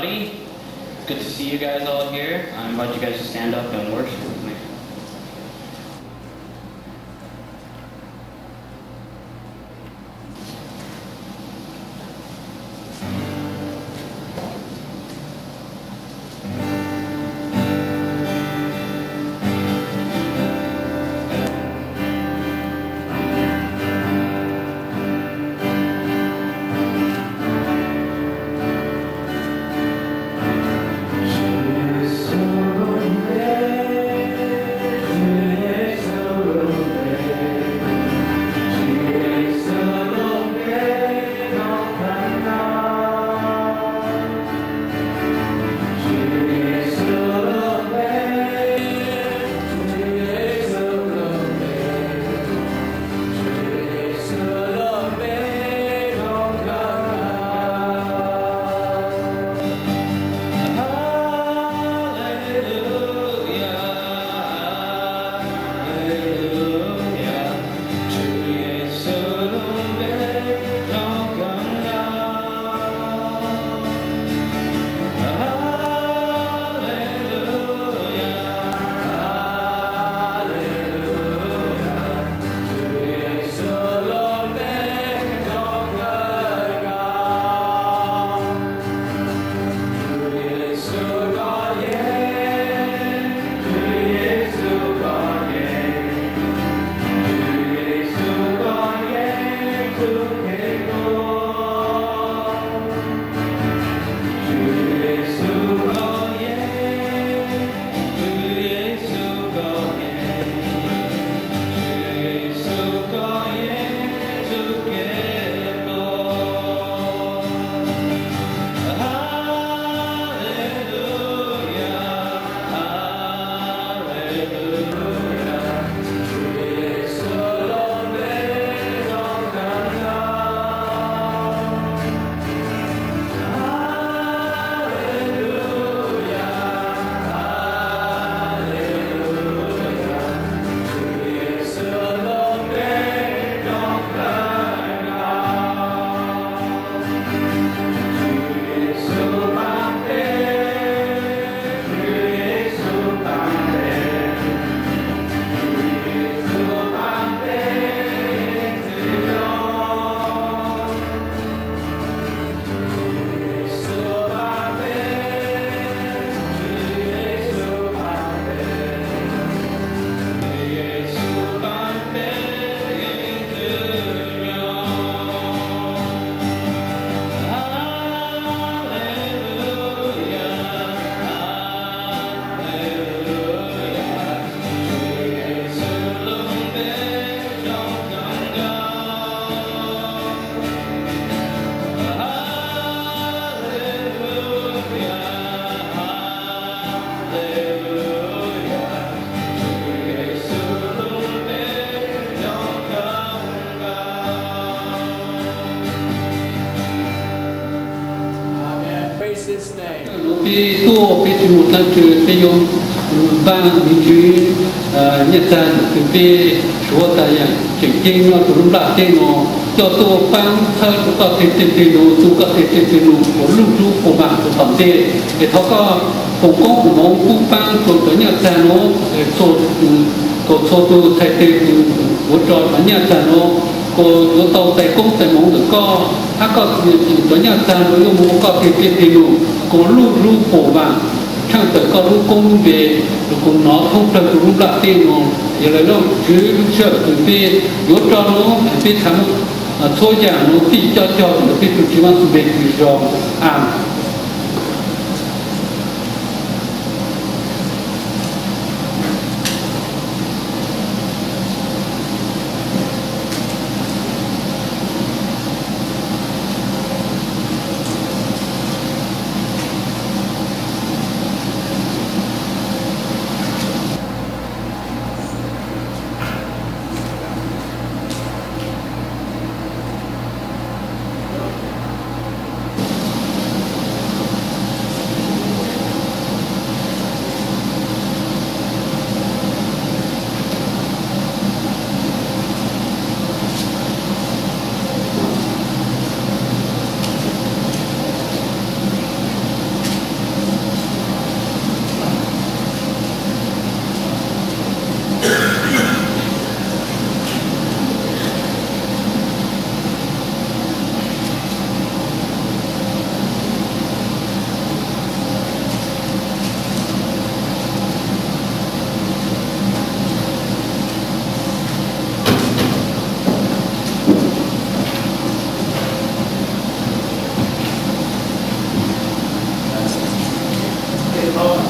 everybody. Good to see you guys all here. I invite you guys to stand up and worship with me. Khi tu cái một lần trừ cái dùng ba mình chú nhật tan từ cái số tài chỉnh trên nó từ lúc đã trên nó cho tu ban thay có thể tiền nó tu có thể tiền nó của lúc lúc của bạn của thẩm đề để họ có cũng có của nó cũng ban của cái nhật tan nó số của số tu thay tiền của trò bản nhật tan nó của tàu tài công tài mong được có có cái nhật tan nó cũng có thể tiền nó của lúc lúc của bạn chẳng tới có lúc công về lúc cũng nó không được lúc đã tiền nó giờ là nó cứ sợ từ cái yếu cho nó cái thằng thôi giảng nó khi cho được cái sự chỉ mang về thì rồi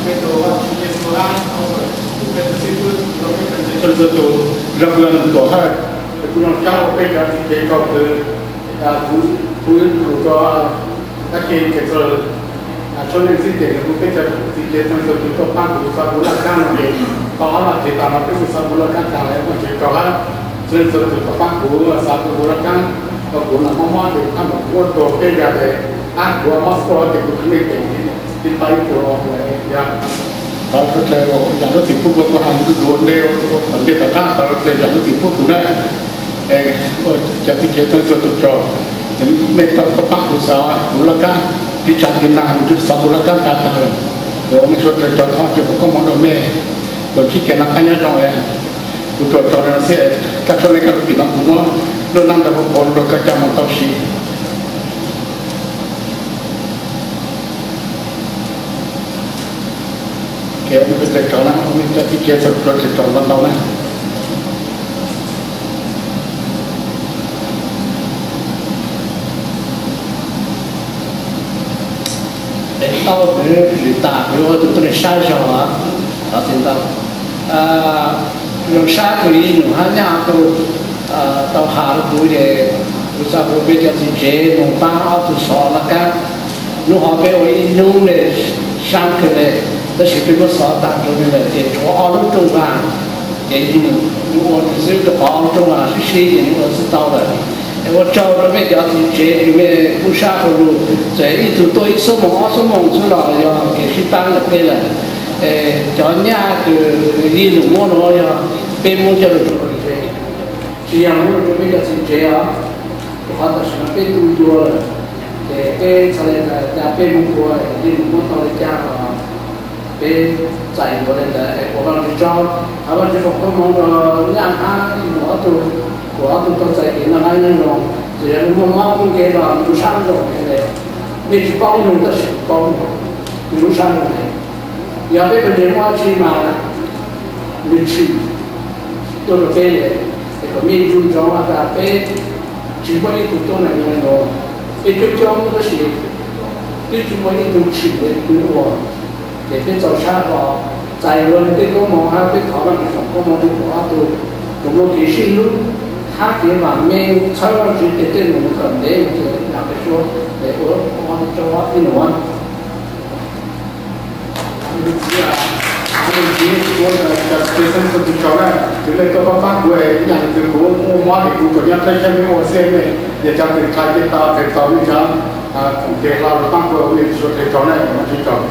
rập lần tổ hai cũng làm sao cái cái cái cầu từ phú của các cái rồi cho nênสิ่งที่เราเป็นจะสิ่งที่เราต้องตัวปั้นตัวสับบุลกันเนี่ยก็làที่ตามมาเป็นสับบุลกันได้มันจะก็ว่าส่วนตัวปั้นตัวสับบุลกันก็บุลมันมาดูทำตัวตัวเป็นอย่างไรตัวมาสอนเด็กคนนี้เป็นที่ไปตัวอะไรอย่างเราก็เลยอย่างเราติดพวกเราทำคือโดนเดียวมันเป็นแต่ถ้าเราเลยอย่างเราติดพวกตัวนั้นจะที่เกี่ยวกับตัวจอไม่ต้องปั้นตัวสาวบุลกันที่จัดกินนาuntuk sabulakan kata orang sudah contoh juga komando me bagi kenakannya dong ya untuk orang saya kata mereka bilang semua lo nanti boleh kerja mantap sih kayak begitu kalau kita pikir seperti itu tahu lah tao phải tạ rồi tôi này sai rồi hả đó thì tao rồi sai thì nó hay nhà tôi tao hạ được tuổi để tôi sao tôi biết cho thì chế nông ba ao tôi xóa là cái nó họ bé ấy nung để sang cái này tôi sẽ biết có xóa tạm rồi này để cho ao lúc trong vàng để gì nó thì sẽ được ao trong vàng sẽ xí thì nó sẽ tao rồi我找了那条街里面不下路，这一直都一手忙出来呀，给去当了对了，叫人家个一路摸了呀，北门叫做这样我那条街啊，好的是北都多了，北出来的在北门过，一路摸到了家了，北在过来的，我帮你找，他们这个朋友的让他我都。我都在给那那种，只要我妈不给了，有啥种的，没去包容的是包容，有啥种的，要这个电话去嘛，没去，都是别人，这个民主党啊，他别，只管你不懂那个咯，一个讲都是，你只管你不去的，对我，这边做啥个，在我这个忙还被讨论什么忙的话都，我给谁弄？他给嘛没超过去的这种可能就那个说，我做一弄啊，我的学生是不晓得，就那个班主任讲的我妈的工作人在下面我现在也讲的开始到在找一张给老班主任说在找那我去找。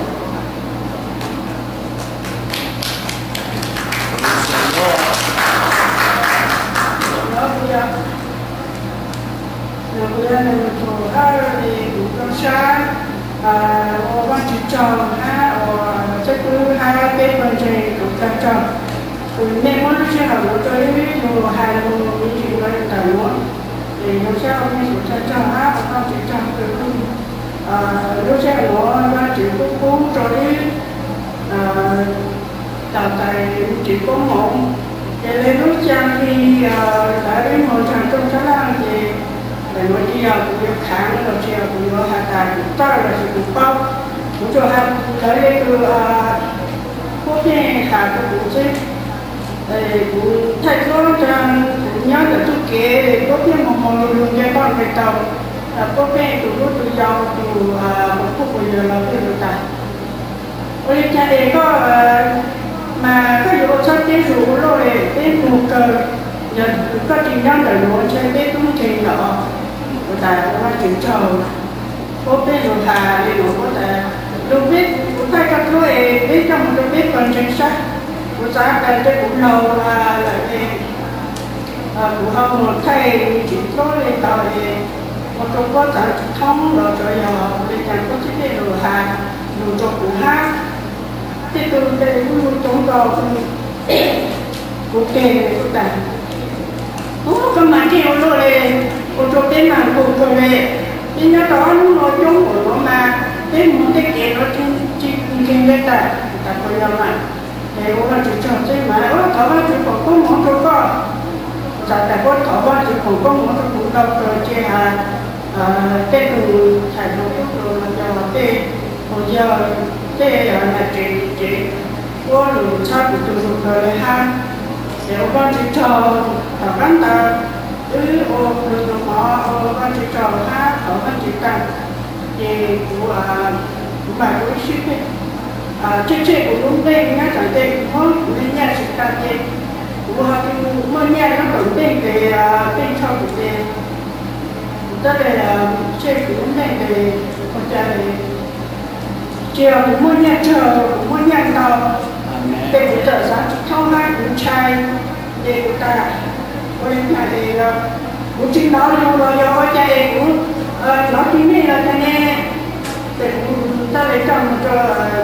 我忘记找他，我这个还被关着都在找。我那我是好多这里我还我一直在等我，有些我们有在找啊，我忘记找这个，有些我那只不过这里，到在只不过để lấy nước chanh thì đã đến một trạm trong cái là thì để nói đi học cũng được kháng rồi chiều cũng được hạ tài cũng to là chỉ cũng bao cũng cho hai tới đây từ quốc gia khá cũng chứ cũng thay đổi trong cũng nhớ là tôi kể để quốc gia một luôn cái con cái tàu quốc gia từ lúc từ giàu từ một phút bây giờ là cái được tài ôi cha để có mà cái vụ cho cái rủ rồi cái một giờ có trình đang đợi luôn cho cái cũng trình nọ của ta nó trình chờ có cái rồi thà đi nó có thể được biết của tay các thứ biết trong được biết còn chính xác của ta đây cái cũng lâu là cái của họ một thầy chỉ có lên tàu thì một trong có thể thông rồi rồi giờ bên cạnh có cái rồi thà rồi cho của hát thì từ đây cũng chúng tôi cũng kể cũng đã cái mà kêu rồi của chúng tôi mà cùng rồi nhưng nó đó nó chúng của nó mà cái muốn cái kể nó chỉ kinh tế tại tại bây giờ mà thì nó chỉ cho chứ mà nó thở ra chỉ còn có món cho con tại có thở ra chỉ còn có món cho cũng đâu rồi chỉ cái từ thành phố rồi là cho cái bây giờ tê là chị có lũ cha của tụi rồi ha nếu con chỉ cho ở bán ta ô lũ họ con chỉ cho ha ở con chỉ cần thì của bài của ship chế của chúng tên nhá chẳng tên có nên nhà sự ta tên của họ thì mới nhà nó tổng tên về tên cho của tên tất là chế của chúng tên về con trai chiều cũng mới nhà chờ cũng mới nhà tàu để của trợ giá không hai cũng trai để của ta với nhà thì của chính nó luôn rồi do trai cũng nó chính này là thế này để ta lấy trong cho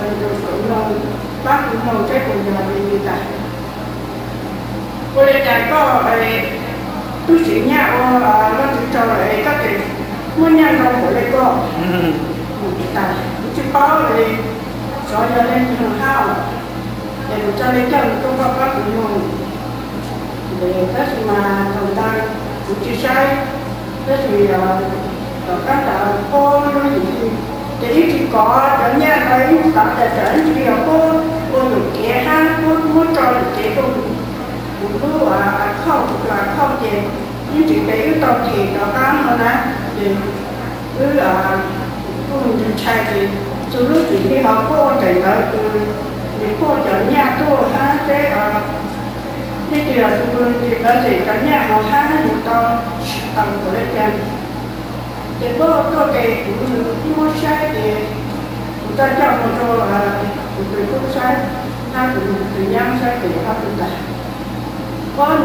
bác cũng mong cái của nhà mình như vậy cô lấy trái có tôi chỉ nhà nó chỉ cho lại các cái muốn nhà nó của lấy có chỉ có thì cho lên hàng hao để cho lên chân công tác các của mình để các mà thằng ta cũng chỉ sai thế thì các là cô thì chỉ có ở nhà đấy tạo để trở chỉ là cô được kia ha cô muốn cho được kia cô cũng cứ không gì nhưng chỉ để tao chỉ cho các hơn á thì cứ cô mình trai thì từ lúc thì họ cô chạy tới thì cô trở nhà tôi ha thế thì là tôi thì có gì cả nhà họ ha nó được tao của lên trên thì có cái cũng mua sai thì người ta cho một chỗ là người cũng sai ta cũng tự nhiên sai thì họ cũng tại con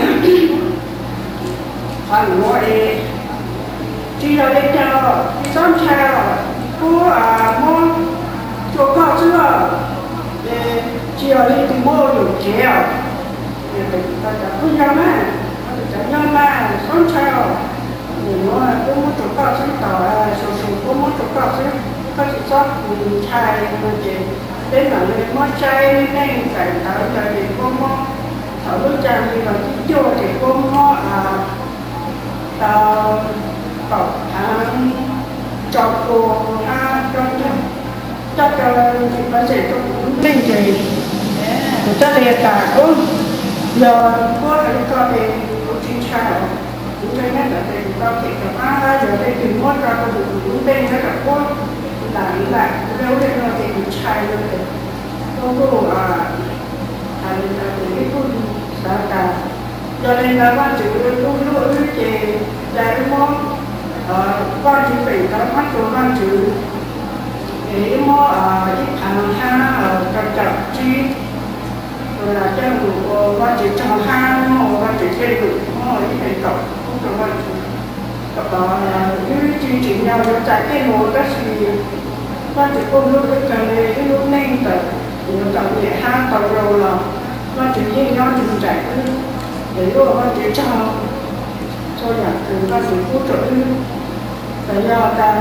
phần mua đi chỉ là để cho xong theo cô mua chỗ cao chưa để chỉ là để tìm mua được kéo để ta không nhau mà ta nhau mà xong theo để nó có một chỗ cao chứ tàu số có một chỗ cao chứ có chỉ sót chai mà chỉ đến là người mua chai nên phải tạo ra để có mua thảo luận trang thì là chỉ cho để có mua tàu tàu hàng chọc cô cho nó sẽ cũng lên gì người ta để cả có giờ có thì có chính xác chúng tôi nhắc là thầy tao thì cả giờ đây tìm mua ra con được đúng tên rất là tốt lại nếu đây là thì cũng sai luôn rồi không có thành cái con đã cả cho nên là ban chủ luôn luôn thì đại món ban chủ phải đã bắt đầu ban chủ để mua ít hàng ha chặt chi rồi là cho đủ ban chủ trồng ha mua ban chủ cây đủ mua ít này cọc không có ban chủ cọc đó là những chương trình nhau cho trái cây mùa các gì ban chủ công lúc cái cái lúc nên tập nhiều tập nhẹ ha tập rồi là ban chủ nhiên nhau chừng chạy để rồi ban chủ cho nhà từ ban chủ hỗ trợ phải do ta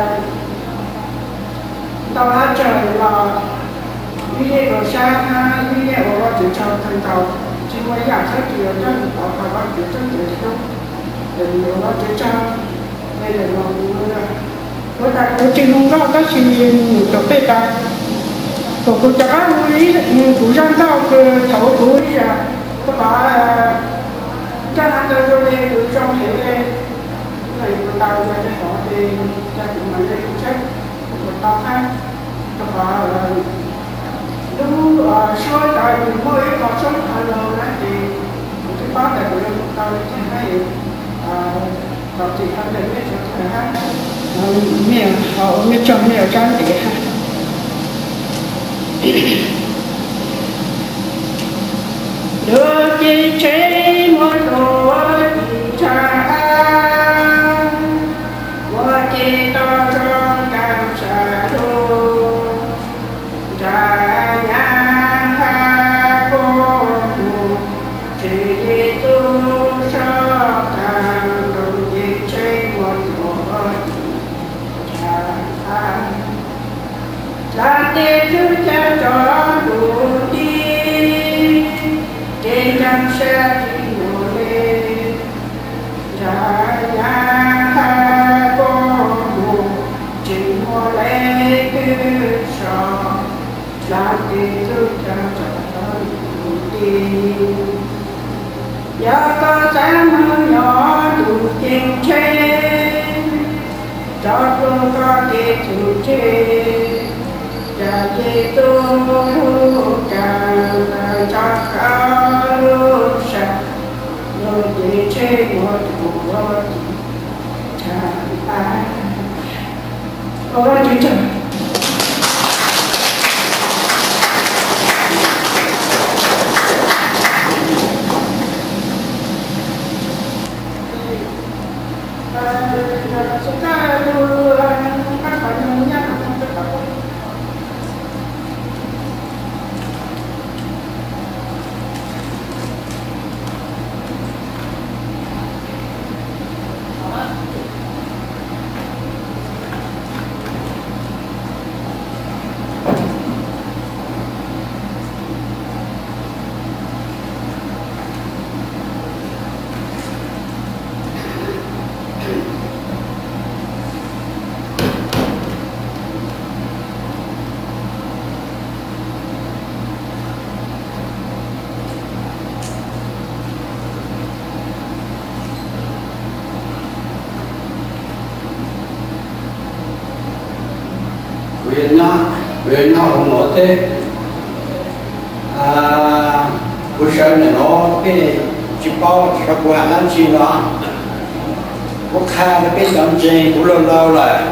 tao đã trời là như vậy rồi xa ha như vậy rồi ban chủ cho thành tàu chỉ mới giảm sát thì ở trên họ phải ban chủ chân để không để nhiều ban chủ cho đây là người ta cũng chỉ không có các gì được bê ta còn cũng chắc lý cũng rằng sao cái thấu túi à có phải cho anh tôi rồi được trong hệ này người ta ra cho họ thì ra cũng mình đây cũng chắc một tao khác có phải đúng soi tại mình mới có số hàng đầu đấy thì cái bác này của chúng ta thì hay còn thì anh đừng biết cho thầy hát mẹ họ mẹ chồng mẹ trang để hát đưa chi chế mỗi đồ cha qua chi to trong cảm xa đô cha nhà ha cô chỉ tu sao thằng đồng gì chế một đồ cha tê thứ cha cho đủ đi trên trăm xe đi ngồi lên cha nhà ha cô chỉ mua lấy cứ sò tu cha cha đi ya ta cha nó nhỏ tu kinh chế cha tu ca ke tu chế cha ye tu cha cha ca lu sa lu đi chế một một cha ai ôi chú trời chúng ta đưa các bạn nhắc trong tất cả Việt Nam không nói thế buổi sáng này nó cái chỉ bao chỉ có hàng ăn chi đó có khai cái đồng tiền cũng lâu lâu là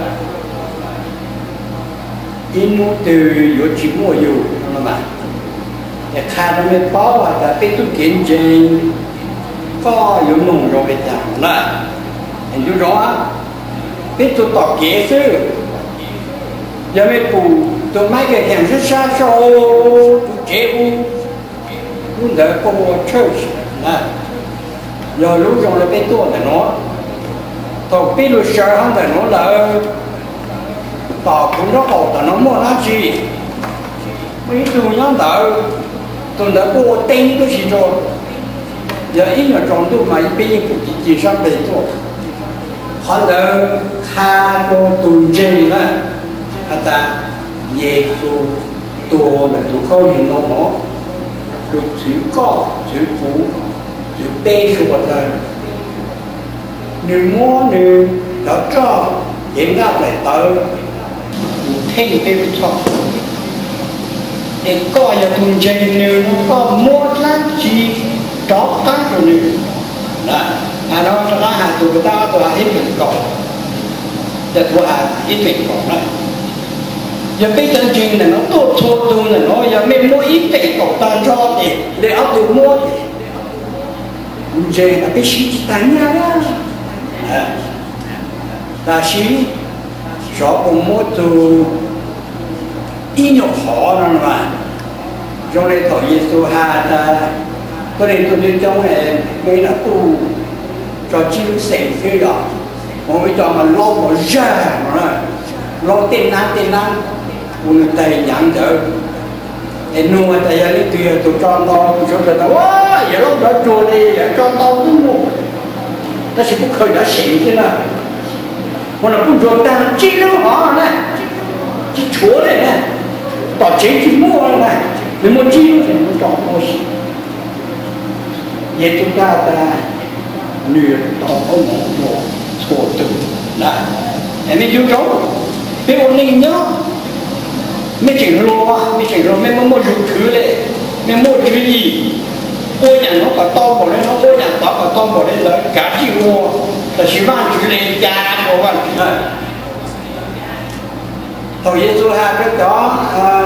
in từ giữa chỉ mua dù mà để khai nó mới bao à đã biết tôi kiện gì có dùng nồng rồi bây giờ là hình như rõ biết tôi tỏ kế chứ giờ mấy phụ tôi mấy cái hàng rất xa xôi tôi chế u lúc đó có một church nè giờ lúc rồi là cái tuổi này nó tôi biết lúc sợ không phải nó là tỏ cũng rất hậu là nó mua nó gì mấy tôi nhớ đợi tôi đã có tên tôi chỉ rồi giờ ít là trong tôi mà bây giờ cũng chỉ sang về tôi họ đã khai cho tôi chơi nè ta về tôi là tôi không nhìn nó tôi chỉ có chỉ phụ chỉ bê số vật này nếu mua nếu đã cho hiện ra lại tới thêm bê cho để coi là tôi chơi nếu nó có mua lắm chi đó tác rồi nếu là nó cho nó hàng tụi người ta tôi hết mình còn để tôi ít mình còn đấy giờ cái chân trình này nó tốt thôi tôi là nó giờ mình mua ít tiền của ta cho thì để áp dụng mua về là cái gì đánh ra đó ta xí cho cùng mua từ ít nhiều khó rồi mà cho nên thổi Giêsu ha ta tôi nên tôi đi trong này mấy là tu cho chịu sẻ cái đó mà bây giờ mà lo một ra mà lo tiền năng uống tay nhãn thở, em nuôi tay lấy tiền tụi con to tụi con là quá, giờ lúc đó chua đi, giờ con to cũng mua, ta sẽ cũng khơi đã xịn thế nào, còn là cũng rồi ta chỉ nó họ này, chỉ chúa này nè, tỏ chế chỉ mua này, để mua chi thì mua chọn mua gì, vậy chúng ta luyện tỏ có một thổ tử, này, em biết chú biết ôn ninh nhá. Mấy chuyện rồi mấy mua dụng thứ đấy mấy mua thứ gì ôi nhà nó cả to bỏ lên nó ôi nhà to cả to bỏ lên là cả chị mua là chỉ mang thứ này cha của bạn thôi Giêsu ha cái đó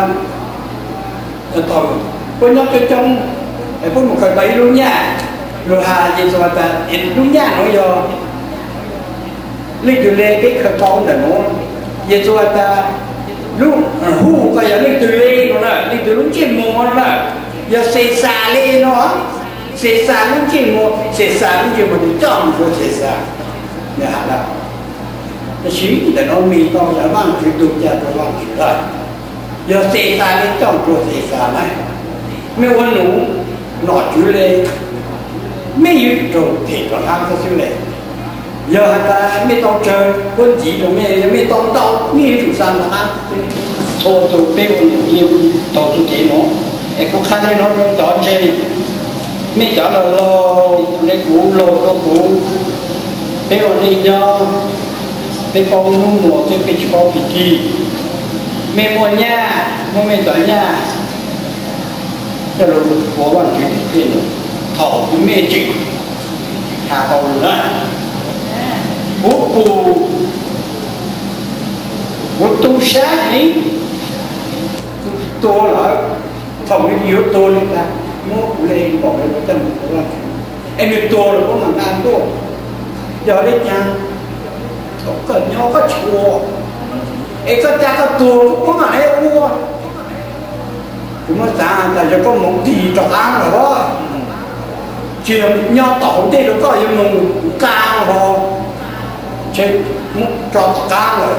thôi có nhắc cái trong có một cái bẫy luôn nha rồi hà Giêsu ta đúng nha nó giờ lấy từ đây cái khởi công là nó Giêsu ta lúc hú cái giờ lên từ lên nó là lên từ lúc trên mùa nó là giờ xề xà lên nó xề xà lúc trên mùa xề xà lúc trên mùa thì chọn của xề xà nhà là nó chỉ là nó mì to là mang chữ tục ra cho mang chữ rồi giờ xề xà lên chọn của xề xà này mấy con nụ nọ chữ lên mấy yếu rồi thì còn ăn cái chữ này giờ ta mấy tao chơi quân chỉ rồi mấy tao mấy chủ san là ăn thô tụ bê nhiều tổ tụ thế nó em cũng khá lên nó trong đó chơi mấy cháu là lo lấy cũ lo có cũ bê ổn định cho bê phong nu mùa bê bê cho bị kỳ mẹ mua nhà mua mẹ tới nhà cho nó có hoàn chuyện thế nữa thọ của mẹ chị hà cầu nữa bố cụ một tu sát ấy tôi là phòng cái yếu tôi lên ta mua lên bỏ lên cái tâm của anh em biết tôi là có làm ăn tôi giờ đấy nha có cần nhau có chùa em có cha có tôi có mà em mua cũng mà ta là có một gì cho ăn rồi đó chỉ là nhau tổ đây nó có những mùng cao rồi trên cho cao rồi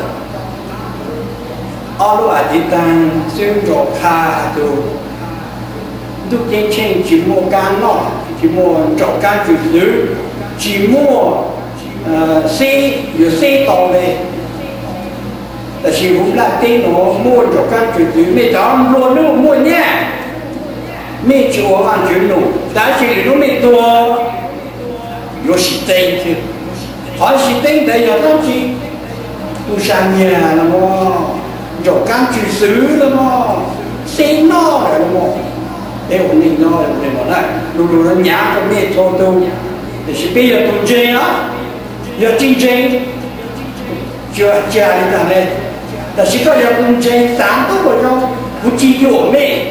ở lúc ấy ta sử dụng khá từ lúc cái trên chỉ mua can nó chỉ mua trộn can chủ yếu chỉ mua xe rồi xe tàu này là chỉ cũng là tên nó mua trộn can chủ yếu mấy đó luôn nó mua nhé mấy chỗ ăn chuyện nó đã chỉ nó mấyตัว有时间去hỏi时间đấy giờ nó chỉ tu sang nhà là mua rồi can chủ xứ là mua xe nó là mua để ổn định nó là để mà này lúc nó nhả cái mẹ thôi tu để chỉ bây giờ tu chơi á giờ chơi chơi chưa chơi đi thằng này là chỉ có giờ tu chơi sáng tốt rồi đâu cũng chỉ hiểu mẹ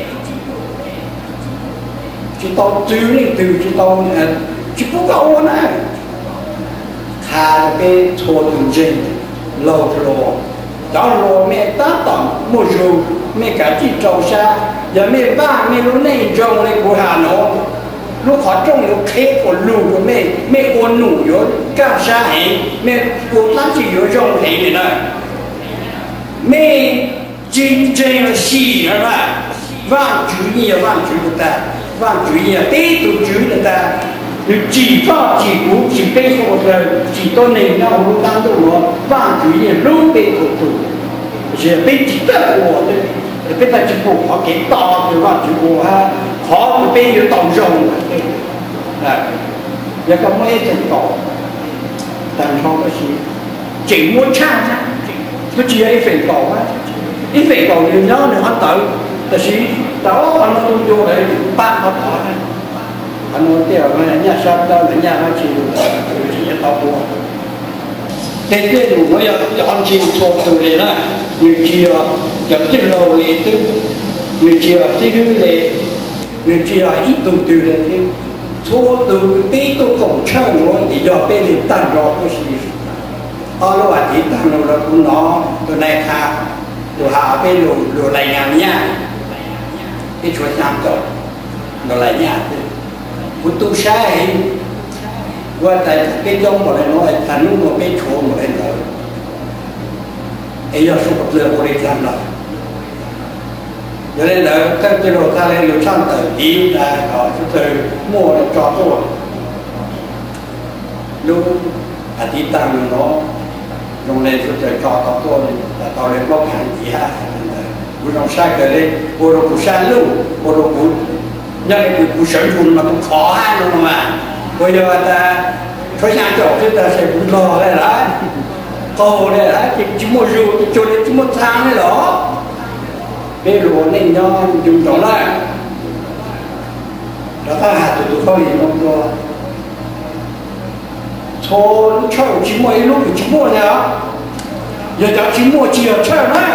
chỉ tao từ lên từ chỉ tao chỉ có câu này thà cái thua tu chơi lâu rồi đó là mẹ ta tổng một rồi mẹ cả chỉ trâu xa giờ mẹ ba mẹ lúc này trông này của Hà Nội lúc họ trông nó khép của lù của mẹ ôn nụ rồi cả xa hệ mẹ của ta chỉ rồi trông hệ này mẹ chính chính là xì nữa mà vang chủ nghĩa của ta vang chủ nghĩa tế tổ chủ của ta chỉ có chỉ cú chỉ bê một lời chỉ tôn này nó lúc đang đâu nó vang chủ nghĩa lúc bê tổ chủ giờ bê chỉ tất của tôi bê ta chỉ phụ họ kể to từ vang chủ của ha họ bê yếu tổng rồng này giờ có mấy trận to但是我是整我唱唱，佢只係肥狗啊，啲肥狗你有你看到，就是到可能都做嚟八個台，可能啲人家收到人家開始就是一刀波。แต่เรื่องหนูอยากจริงโชว์ตัวเลยนะมีเชียร์อยากที่เราเลยตึ้งมีเชียร์ที่ดูเลยมีเชียร์อีตัวตัวเลยที่โชว์ตัวปีตัวของช่างเราที่จะเป็นตั้งรอก็สิเอาละว่าที่ตั้งเราคุณน้องตัวในคาตัวหาไปหลุดรายงานเนี่ยที่ช่วยทำต่อเรารายงานคุณตู้ใช้ว่าแต่cái giống mà nói thành lúc mà cái chỗ mà lên rồi ấy giờ số vật liệu của đi làm rồi cho nên là các cái đồ ta lên được sang từ đi ra họ từ mua để cho tôi lúc đi tăng nó dùng lên số trời cho tôi là tao lên bóc hàng gì ha bữa trong sai cái đấy bữa trong sai luôn bữa trong nhân cái cuộc sống luôn mà cũng khó khăn luôn mà bây giờ ta phải nhà chỗ chúng ta sẽ cũng lo đây là cầu đây là chỉ một dù cho đến chỉ một tháng đấy đó cái lúa nên do dùng đó là đó ta hạt tụi tôi không gì không cho thôi cho chỉ một lúc chỉ mua nha giờ cháu chỉ mua chiều chơi đấy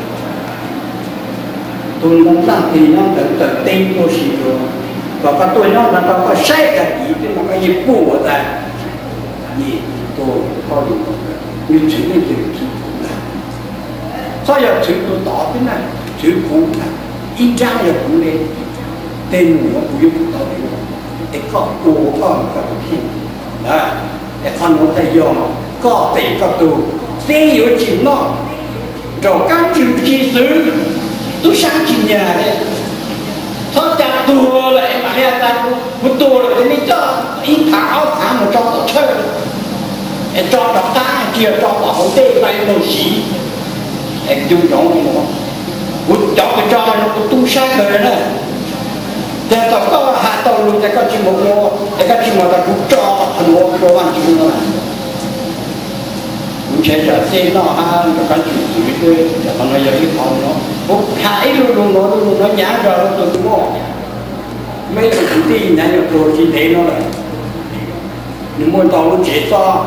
tôi muốn làm thì nó tận tình tôi chỉ rồi và các tôi nó là có sai cả ý thì mà cái gì bùa ta gì tôi có gì như chữ này chữ sao giờ chữ tôi tỏ thế này chữ cũ này in ra là cũ lên tên nó cũng dùng tỏ để có cổ con có khi đó để con nó tay dùng có thể có tù thế yếu chữ nó rồi các chữ chi xứ tôi sang chữ nhà đấy thoát ra tua lại mà nghe ta một tua là cái cho ít tháo một trong tổ chơi em cho đọc ta kia cho bảo tê bay màu xí em dùng giống như nó cút chó cái trò nó cút tung sai rồi đó để tao có hạ tao luôn để có chim một mua để có chim một tao cút trò thành một đồ ăn chim nó cũng sẽ trở nên nó ha nó có chuyện gì cái còn bây giờ cái phòng nó cũng hãy luôn nó nhả rồi nó tự mua mấy cái chủ tin nhà nhập đồ chỉ thế nó là nhưng mà tao nó chế to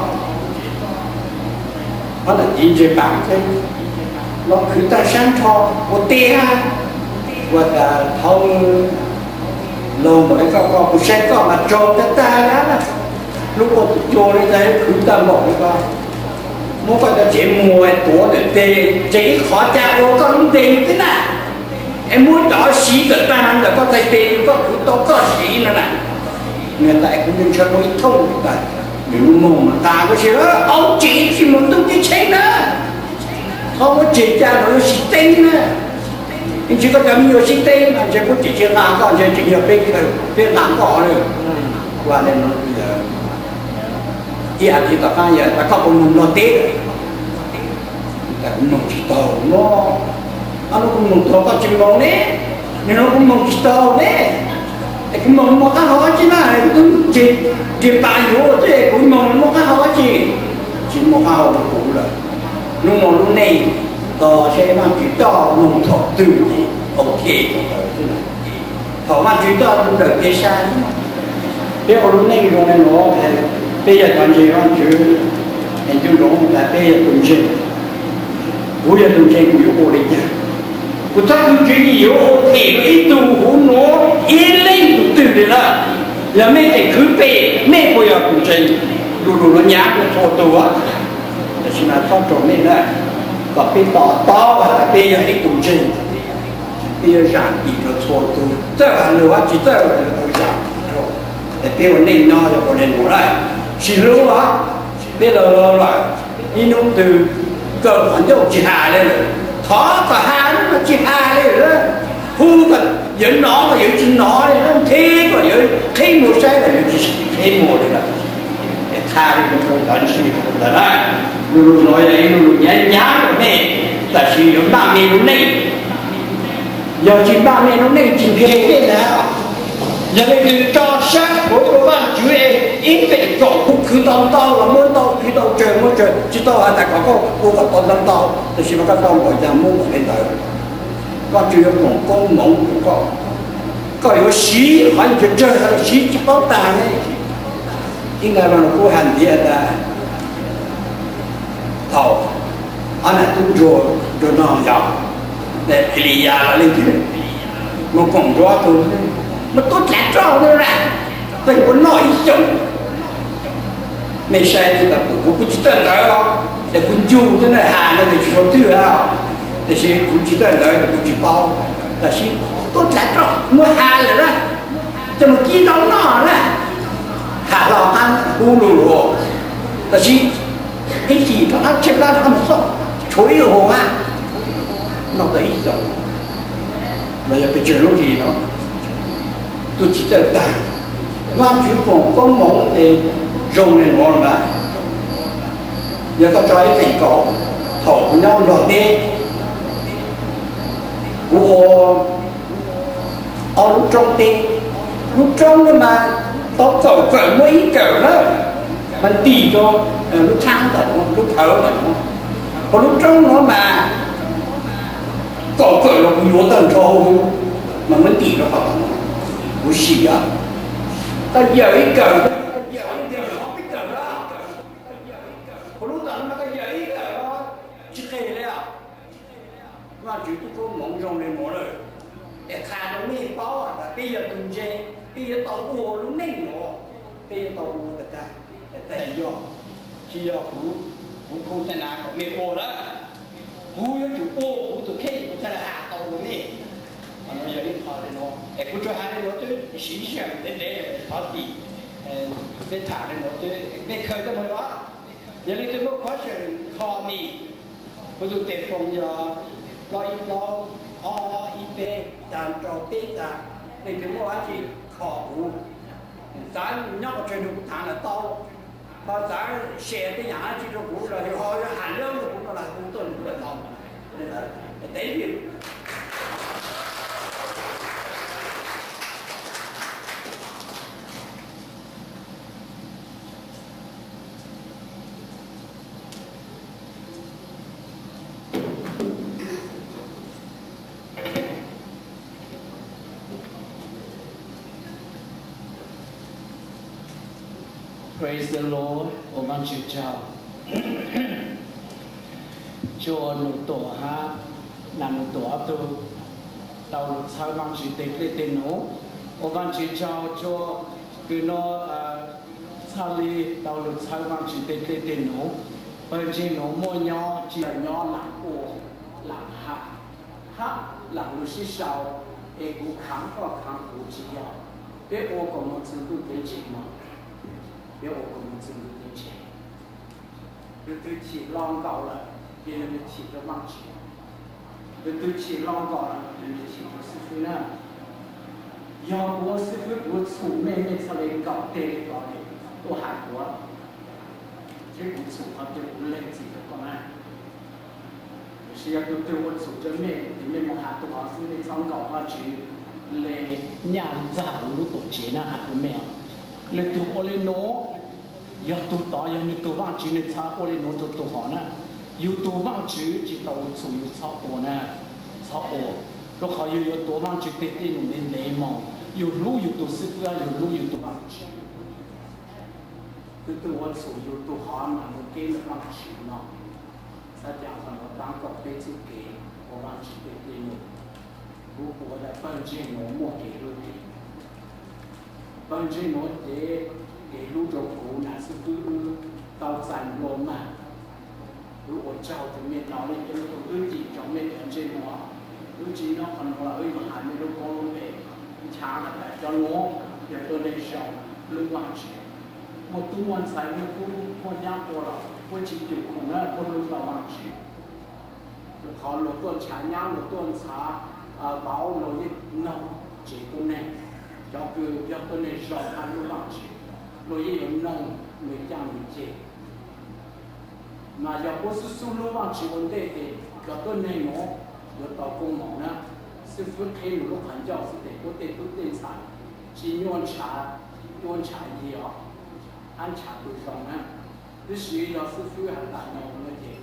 nó là gì chế bảng thế nó cứ ta sáng cho một tia và là thông lâu mới có sẽ có mà trộn ta đó là lúc mà trộn đi thấy cứ ta bỏ đi qua muốn phải ta chỉ mua của để tê chỉ khó cha ô có đúng tiền thế nào em muốn đỏ xí được ta là có tay tiền có cứ to có xí nữa nè người ta cũng nên cho mới thông được nhưng mà ta có gì đó ông chỉ một tung cái chết đó không có chỉ cha nó xí tên nữa anh chỉ có cầm nhiều xí tên mà chỉ có chỉ làm còn chỉ nhiều bên làm cỏ nữa qua đây nó bây giờ giờ thì ta giờ ta có một nó tết ta cũng mong chỉ tàu nó cũng mong tàu có chim bông đấy nhưng nó cũng mong chỉ tàu đấy cũng mong một cái hỏi chứ mà cũng chỉ bài vô thế cũng mong một cái hỏi chỉ một cái hỏi cũng là lúc này tàu sẽ mang chỉ tàu nông thổ từ gì ok thọ mang chỉ tàu cũng được cái sai thế ở lúc này rồi nó bây giờ còn gì không chứ anh chú đúng là bây giờ cũng gì bây giờ cũng gì cũng có đấy nhá của ta cũng chuyện gì thì cái tu của nó yên lên của từ đấy là mấy cái cứ về mấy bây giờ cũng gì đủ nó nhát nó thô tu á là chỉ là trong chỗ này nè và cái to và bây giờ cái cũng gì bây giờ giảm đi nó thô tu这个的话只这个都giảm để bây giờ nên nó là có nên một đấy chỉ lúc đó bây giờ là đi nông từ cờ phản động chỉ hạ lên khó cả hai nó chỉ hạ lên rồi phu cần dẫn nó và dẫn chân nó thì nó thế và dẫn thế một sai là dẫn thế một đấy là tha đi nó không đánh suy là đấy luôn nói đấy luôn nhá của mẹ là chỉ nó ba mẹ nó này giờ chỉ ba mẹ nó này chỉ ghê cái nào giờ đây từ cho sát của các bạn chú em ít về chỗ cũng cứ tao là muốn tao cứ tao chơi chứ tao hay là có cô gặp con tao tao thì chỉ mà các tao gọi là muốn lên tới con chưa con mộng cũng có有习反正这还习包单呢应该让cô hành địa là thầu anh là cũng rồi nó dọc để đi ra lên thì một con rõ thôi mà tốt lẽ trò nữa ra tôi muốn nói chung mấy sai thì là cũng chỉ tên đấy không để cũng chu thế này hàng này thì số thứ nào để chỉ cũng chỉ tên đấy là cũng chỉ bao là chỉ tốt lẽ trò mua hàng rồi đó cho một kỹ đâu nó là hạ lòng ăn u lù là chỉ cái gì nó ăn chết ra nó không sợ chối hồ à nó đấy rồi bây giờ cái chuyện lúc gì nó tôi chỉ tới ta ngoan chú phòng có mộng thì dùng lên ngon mà giờ có cho cái thành cổ thổ của nhau lọt đi của ở lúc trong đi lúc trong nhưng mà tao cởi mấy cởi đó mình tì cho lúc tháng tận lúc thở tận còn lúc trong nó mà cởi là cũng nhớ tận trâu mà mình tì nó không不是啊，但有一个，我รู้จัก那个有一个只可以了，那就都说梦中的梦了，看到面包啊，比较东西，比较到我都嫩哦，比较到我的在要，只要不空在哪个没过了，不要就过，不就可以在那下到了面。nó giờ đi thọ thì nó em cũng cho hai nó tới xí xem đến để thọ thì bên thả thì nó tới bên khơi tới mới đó giờ đi tới lúc question call me bây giờ tiền phòng giờ lo ít lo ít đàn trò tết đàn thìถึงว่าที่ขอกูสารnhóc ở trên đường thằng là to và sár xe cái nhà chỉ choกูrồi thì họ hẳn lớn cũng là cũng tuần cũng là thòng nên là tế gì Praise the Lord, ôm ơn Chúa Cha. Cho nụ tổ ha, là nụ tổ áp tu, tàu lục sao mang Chúa tịch lên tên nổ, ôm ơn Chúa Cha cho cứ nó sao li tàu lục sao mang Chúa tịch lên tên nổ, bởi vì nó mua nhau chỉ là nhau làm ổ, làm hạ làm lục sĩ sao, em cũng kháng cũng chỉ nhau, biết ổ có một sự tu tế chỉ mà. biết我们真的的钱，对起浪高了，别人的起就忘记，对起浪高了，人的起就是非呢。要我是非我出妹出来搞对搞的，都韩国，这不出他就不认自己的公安。是要对我出这妹，里面我还多少是那张搞下去，来伢子还不多钱呢，还不没有。เลยตัวโอเลโนยาตัวต่อยังมีตัวว่างจีนชาโอเลโนตัวหอนะอยู่ตัวว่างจีจิตตัวสูงอยู่ชอบโอนะชอบโอแล้วเขาอยู่ตัวว่างจีติดที่หนุ่มในมองอยู่รู้อยู่ตัวซื้อเพื่ออยู่รู้อยู่ตัวว่างจีคือตัวสูงอยู่ตัวหอนะมันเก่งว่างจีเนาะถ้าจะเอาเราตั้งกับเป็นสุเกะว่างจีติดที่หนุ่มรู้หัวได้เปิ้ลจีนหนูมั่วเกะรู้ดีบางทีโน้ตเด็กลูกเราหูน่ะซึ่งคือเตาสั่นลมอ่ะรู้อดเจ้าถึงเม็ดน้อยจะรู้ตัวจีจังเม็ดอันเจนหัวรู้จีน้องคนว่ามาหาไม่รู้โกงเองช้าแต่จะล้มอย่าตัวเล็กชอบรู้ว่าเชื่อหมดตัววันใส่ไม่พูดพูดยากตัวเราพูดจีจุดของนั้นพูดรู้เราว่าเชื่อเขาหลบตัวช้ายากหลบตัวช้าเบาหลบนิดน้องจีตัวแน่cho cứ cho tôi này sỏi ăn luôn bằng chỉ rồi gì cũng nông người cha người chị mà giờ bố sư luôn bằng chỉ vấn đề thì cho tôi này nó được tàu công mỏ nè sư phụ thêm một lúc hành giáo sư để có tiền sản chỉ nhon trả gì đó ăn trả được xong nè cái gì đó sư phụ hành lại nó mới thế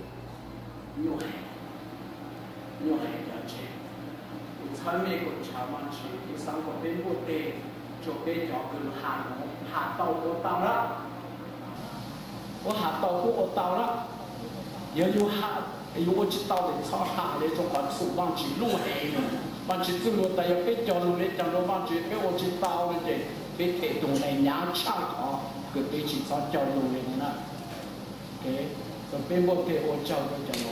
nhiều hay cho chị 처음에 그 자만치 이상과 ben고때 저게 저그 하도 따라 하도 따라 여유 요거 지도에 서하래 저거 수방치 루해 방치 주로 다 옆에 저로래 저로 방치 배워 지도에 이제 배태 동네 양창 그 배치 서 저로래나 오케이 그 ben고때 오자고 저로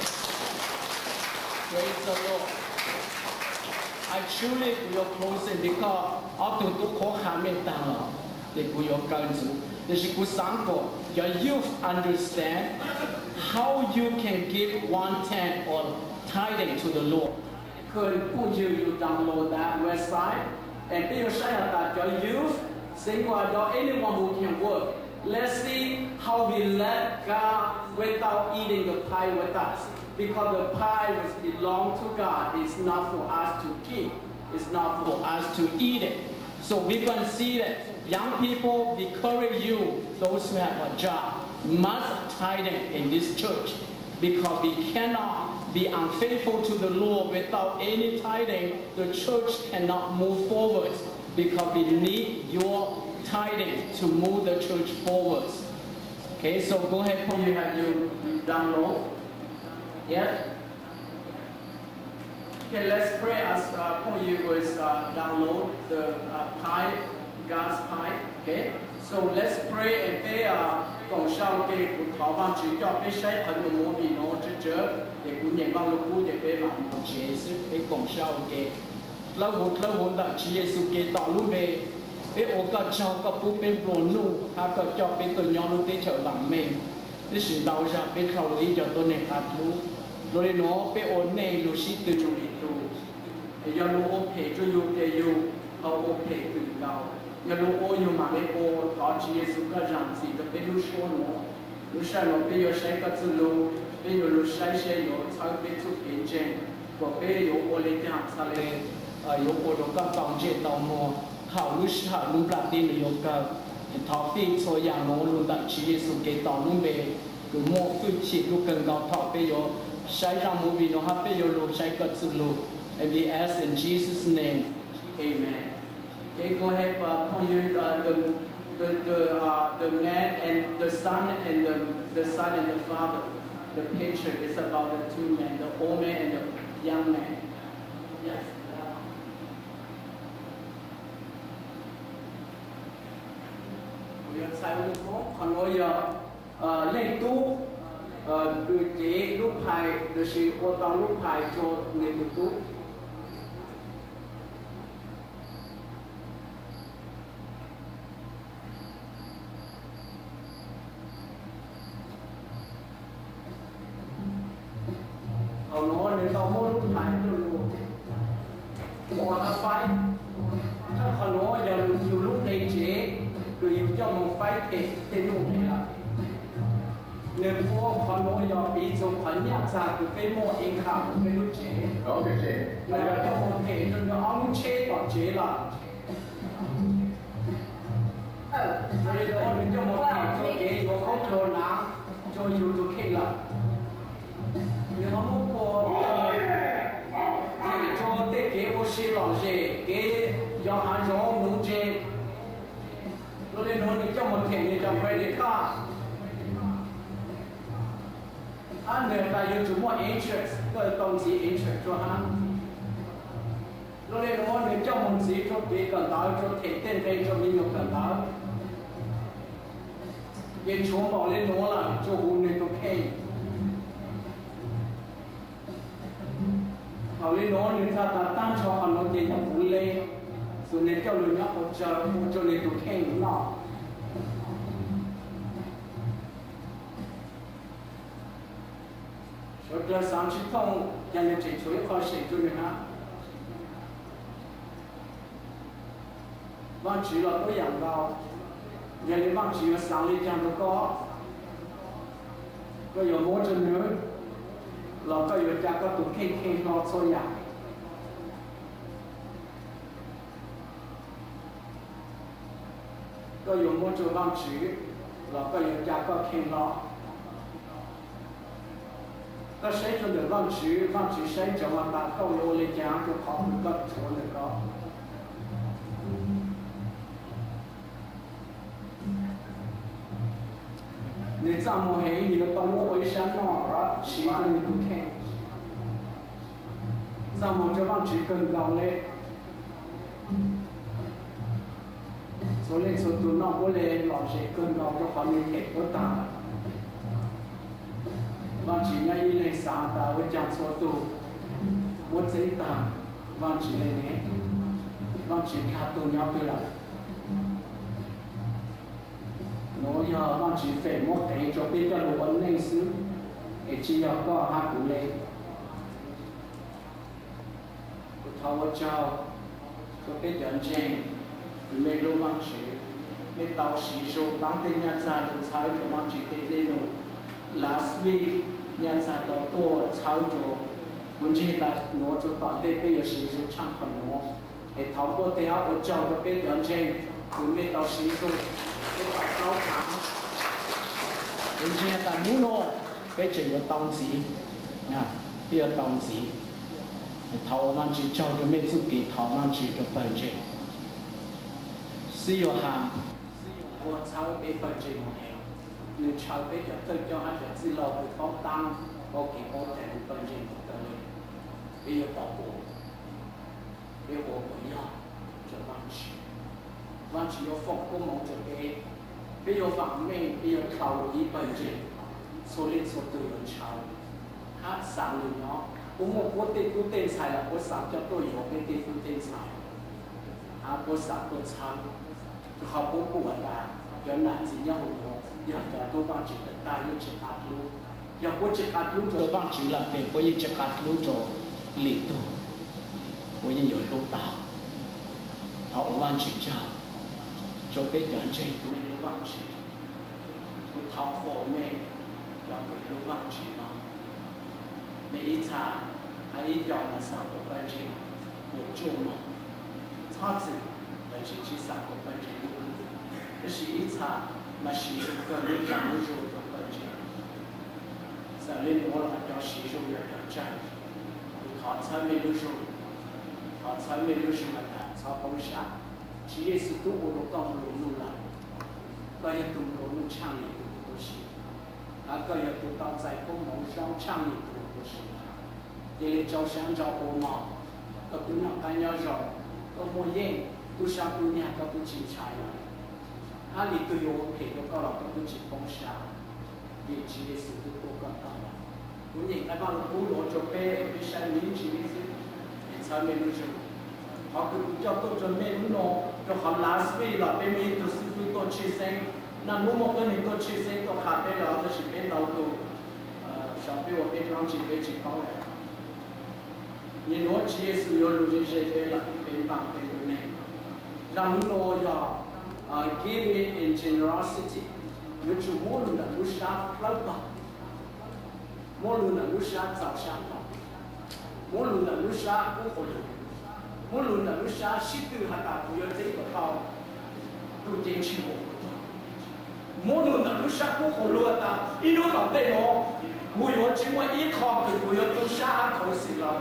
Praise the Lord. I truly will close it because of the khó khăn bên ta là để của your cần sự để sự của sáng của your youth understand how you can give 1/10 or tithing to the Lord. Could you download that website and be your share that your youth, single or anyone who can work. Let's see how we let God without eating the pie with us. Because the pie which belongs to God is not for us to keep. It's not for us to eat it. So we're going to see that young people, encourage you, those who have a job, must tithing in this church. Because we cannot be unfaithful to the Lord without any tithing. The church cannot move forward. Because we need your tithing to move the church forward. Okay, so go ahead, you have your download. Yes? Okay, let's pray as you was download the pie, God's pie. Okay? So let's pray and pay cộng sao cái của thọ ban chỉ cho cái sách ở những mối bị nó chớ để cũng nhận bao lúc cũng để pay mà một chế sự cái cộng sao cái lâu hồn đã chỉ Giêsu cái tỏ lúc về cái ô cả cho cả phụ bên bồn nu ha cả cho bên tôi nhau lúc tới chợ bằng mình cái sự đau ra bên khẩu lý cho tôi này hạt lú rồi nó bên ổn này lúc sĩ từ chủ lý tu thì do lúc ôm thể cho yêu để yêu họ ôm thể từ cao do lúc ô yêu mà cái ô họ chỉ Giêsu cái rằng gì cái bên lúc số nó lúc sau nó bên yêu sai cái thứ lú bên yêu lúc sai yêu sau bên chút bên trên và bên yêu ô lên cái hạt sa lên yêu ô đó các tòng trên tòng mò hảo lúc hảo lúc đặt tin yêu cái thọ phi choอย่างโน้นđặt chỉ Giêsu cái tòng lúc về cứ mua phi chỉ lúc cần gạo thọ bên yêu sai ra mua vì nó hấp bên yêu lúc sai cái thứ lú and we ask in Jesus name Amen. Okay, go ahead, point you the man and the son and the son and the father. The picture is about the two men, the old man and the young man. Yes. Bây giờ lúc đó còn nói lên tu từ chế lúc hai từ sự ô tô lúc hai cho người tu. Nó nên tao mua lúc hai luôn một là phảiถ้าเขาnói giờ nhiều lúc này chế rồi cho một phải thì luôn này là nênเขาnói giờ bị trong khoản nhạc ra từ cái mô hình khảo cái lúc chế có cái chế là cho một thể cho nó ông chế còn chế là rồi đó nên cho một thể cho chế có không cho nắng cho nhiều cho khi là nhưng nó không có cho tế kế của sĩ lòng dễ kế do hắn gió nụ dễ nó lên nó cho một thể này chẳng phải để khác anh người ta dùng chúng một interest cái tổng gì interest cho hắn nó lên nó cho một gì cho bị cần đáo cho thể tên đây cho mình được cần đáo cái chúng bảo lên nó là cho hôn nên tôi khen hầu như nó nên ta tăng cho họ nó tiền nhập vốn lên rồi nên cho người nhóc hỗ trợ cho nên tụi khen cũng nọ rồi giờ sáng chỉ thông nhà nên chỉ chuối khỏi sẽ cho người ha văn chỉ là tôi养到nhà nên văn chỉ là sáng lên chẳng có nhiều mối chân nữaเราก็อยู่จากก็ตุกเข่งรอโซยาก็อยู่มั่วจูบ้างชีเราก็อยู่จากก็เข่งรอก็ใช้จนเดือดบ้างชีใช้จังหวะตาเข้าโยเลยจ้าก็ของก็ชนเลยก็你这么黑，你的动物会想哪儿？习惯你不看，这么就放几根高嘞。所以说都拿过来老些根高，就好你给不打。放几那一类三打，我讲错都，我这打，放几类呢？放几卡都要对了。nó giờ nó chỉ phải một cái cho biết cho đồ vấn đề xứ để chỉ học có hai cụ lệ của thao cho biết dẫn trên lệ đồ mang chỉ biết tàu sĩ số tăng tên nhân gia được sáu cho mang chỉ tên lệ đồ last week nhân gia đó to sáu cho muốn chỉ là nó cho tao tên bây giờ sĩ số chẳng còn nó để thao có thể học cho biết dẫn trên cũng biết tàu sĩ số sáu tháng, nên chỉ là muốn nó cái chuyện của tông gì, nha, bây giờ tông gì, thầu mang chỉ cho cái mấy chút kỳ thầu mang chỉ cho phần chuyện, sử dụng hàng, của cháu cái phần chuyện một ngày, nên cháu bây giờ tôi cho anh là chỉ lo cái khó tăng, có cái khó thể phần chuyện một cái này, bây giờ bảo hộ, bây giờ bảo hộ nhau, cho mang chỉ có phong cũng mong cho cái bây giờ phạm mình bây giờ thầu ý bệnh gì số lượng số từ lần sau hát sáng lên nó cũng một cố tên xài là cố sáng cho tôi hiểu cái tên xài cố sáng tôi sáng họ cũng buồn là cho nạn gì nhau hồ giờ cho tôi ban chỉ được ta như chỉ hạt lúa giờ cố chỉ hạt lúa tôi ban chỉ là về cố như chỉ hạt lúa cho lì tu cố như nhiều lúa tàu họ ban chỉ cho cái dẫn trên tôi văn chỉ tôi tháo khổ mẹ và tôi lưu văn chỉ nó每一场还一条的三个分钟我做了叉子而且去三个分钟这是一场那是一个人讲的时候的分钟在里我了叫洗手也要站他才没有手他才没有什么的他不下其实是都我都刚入了ก็ยังตุ้มโดนช่างอีกตัวสิแล้วก็ยังตุ้ม到在公路上ช่างอีกตัวสิเดี๋ยวเจ้าช่างเจ้าโอมาก็ตุ้มนักการยาจอก็โมเย่ตุ้มช่างตุ้มเนี่ยก็ตุ้มชิมชายนะถ้าลีตัวโยเพ่ก็เราก็ตุ้มชิมปองชาเดี๋ยวชีวิตสุดตัวก็ตายคุณหญิงไอ้บ้านผู้หลวงจะเป็นวิชาหนึ่งชีวิต才没路走，好个叫多准备路喏，就好拉斯维了，别没都是会多吃生，那我们跟你多吃生，多咖啡了，就是别老多，小朋友别让起别去搞了，你攞起是要路这些别了，别帮别人呢，让路喏要give it in generosity，你就莫路的路上老吧，莫路的路上早上吧。莫论的路上不好用，莫论的路上西头还大不要这个高，都进去过。莫论的路上不好路的，一路老对我，我要经过一考就不要都下考试了。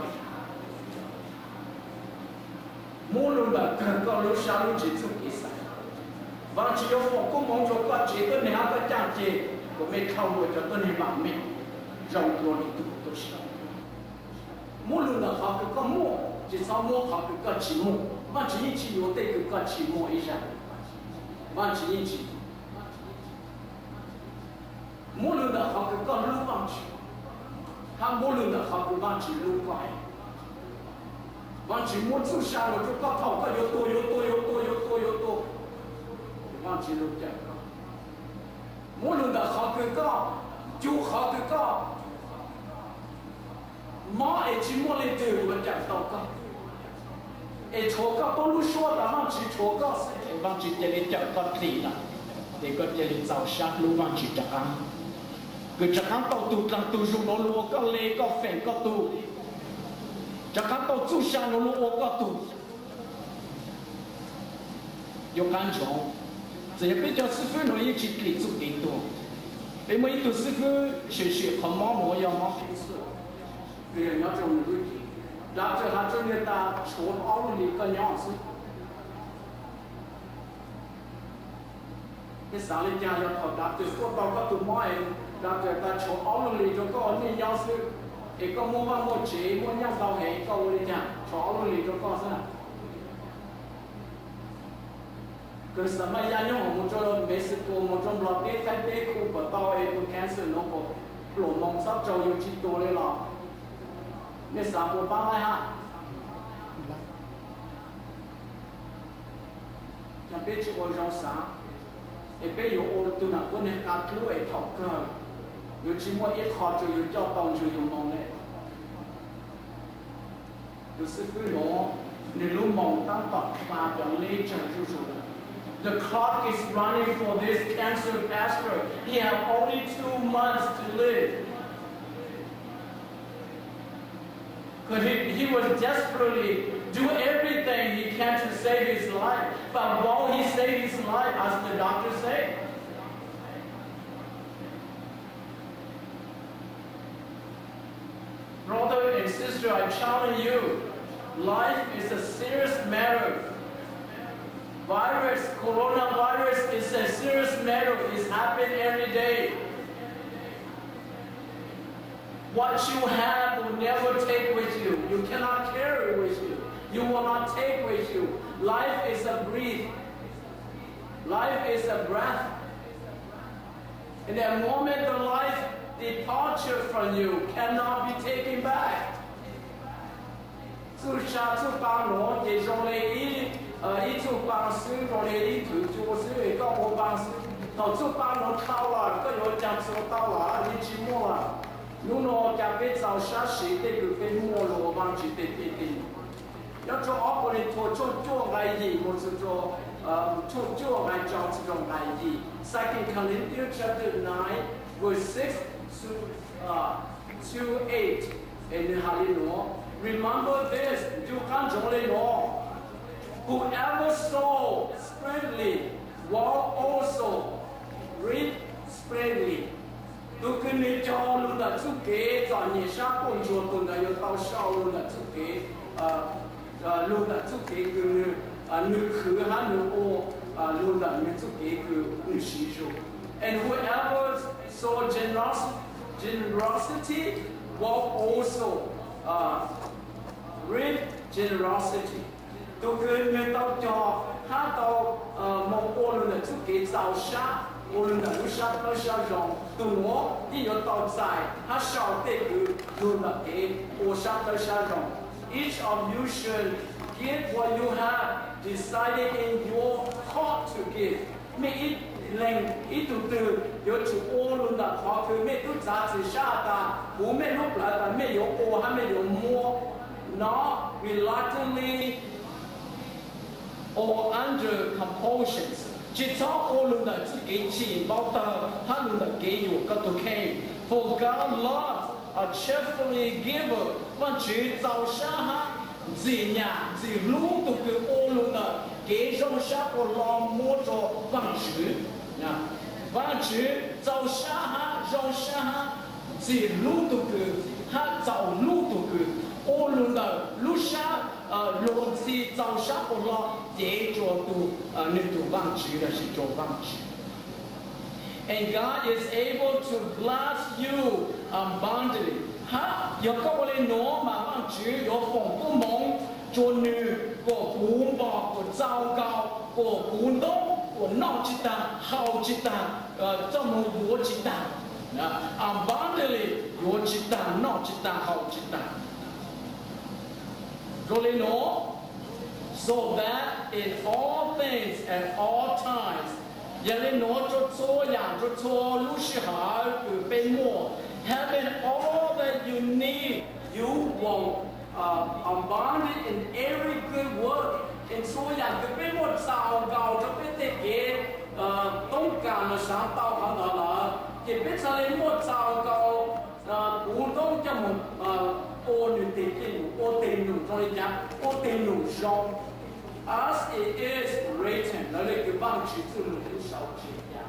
莫论的各个路上路去做比赛，往只要我公忙做个几个两个奖金，我没考过就跟你忙命，让我你都少。莫论的好个莫，至少莫好个期末，往前一期有对个期末一下，往前一期，莫论的好个路往去，他莫论的好个往前路拐，往前莫走下路就搞头个有多，往前路这样搞，莫论的好个就好个搞。马也去摸来对我讲到个，错个都路说的往去错个是，往去这里讲个地了，这个这里早上路往去讲，个讲到都讲都是路路个累个烦个都，讲到早上路路个都，有感觉，这比较是很容易去理做领导，因为都是个学很忙模样忙平时。别人要这种问题，然后他真的打除奥运的个样子，你上来讲要考大，最后到个都买，然后他除奥运的就搞你样子，一个莫忘莫节莫样到黑，搞我的讲，除奥运的就搞啥？跟什么样样？我们做没事过，我们做老爹在爹苦不到哎，不看是那个老农上就有几多的了。你上过班来哈？像别去我上上，也别有我都能过年干路一头个，有期末一考就有交当就有忙嘞，就是个侬，你路忙当当发表内政就说的。The clock is running for this cancer pastor. He has only 2 months to live. Because he was desperately doing everything he can to save his life. But while he saved his life, as the doctor said, brother and sister, I'm telling you, life is a serious matter. Coronavirus is a serious matter. It's happening every day. What you have will never take with you. You cannot carry with you. You will not take with you. Life is a breath. Life is a breath. In that moment of life, departure from you cannot be taken back. 自杀自帮我也中了一处帮师中了一处就是一个我帮师，到处帮我到了，个有讲说到了，你寂寞了。如果假别早下时的个被没落忘记的决定，要做阿婆的做爱意，或是做做爱教这种爱意。2 Corinthians chapter 9, verse 6 to 8. And hallelujah. Remember this, you can't only know. Whoever sow sparingly will also reap sparingly. 都跟你教路的主给，在你下工作中的有到小路的主给，路的主给跟你去还你 luôn là những chút cái cứ người sử dụng. And whoever saw generosity will also reap generosity. Tôi cứ người tao cho hát tao mong ô luôn là chút cái giàu sát, ô luôn là lúc sát nó sao rộng, từ nó đi vào tao dài, hát sao tê cứ luôn là cái ô sát nó sao rộng. Each of you should give what you have decided in your heart to give. Mẹ ít lên ít từ有chủ ô luôn là khó cứ mẹ tu giá trị xa ta, bố mẹ lúc lại là mẹ有ô hay mẹ有mua nó reluctantly or under compulsion. Chỉ cho ô luôn là自己钱包的，他luôn là给有个都可以。For God loves a cheerfully giver. Và chỉ giàu xa ha, gì nhà, gì luôn tụ cứ ô luôn là cái trong xa của lo mua cho bằng chữ. Và chỉ giàu xa ha, giàu xa ha, gì luôn tụ cứ, ha giàu luôn tụ cứ. Ô luôn là lúc xa luôn gì giàu xa của lo để cho tụ nên tụ bằng chữ là chỉ cho bằng chữ. And God is able to bless you abundantly. Ha, có có lên nó mà bằng chữ có phòng có mong cho nữ của cuốn bò của giao cao của cuốn đông của nọ chỉ ta hậu chỉ ta trong một búa chỉ ta abundantly búa chỉ ta nọ chỉ ta hậu chỉ ta rồi lên nó so that in all things at all times. Giờ lên nó cho sốอย่างcho số lúc sự hả từ bên mua having all that you need, you will abound in every good work. In sốอย่างtừ bên mua sao cao cho bên thế kiaต้องการมาsáng tạo khả năng là cái bên sao lên mua sao cao cũngต้องcho một ô nền tiền tiền ô tiền nụ rồi nhá ô tiền nụ rong. As it is written, nó là cái bằng chữ số lượng đến 6 chữ nhà.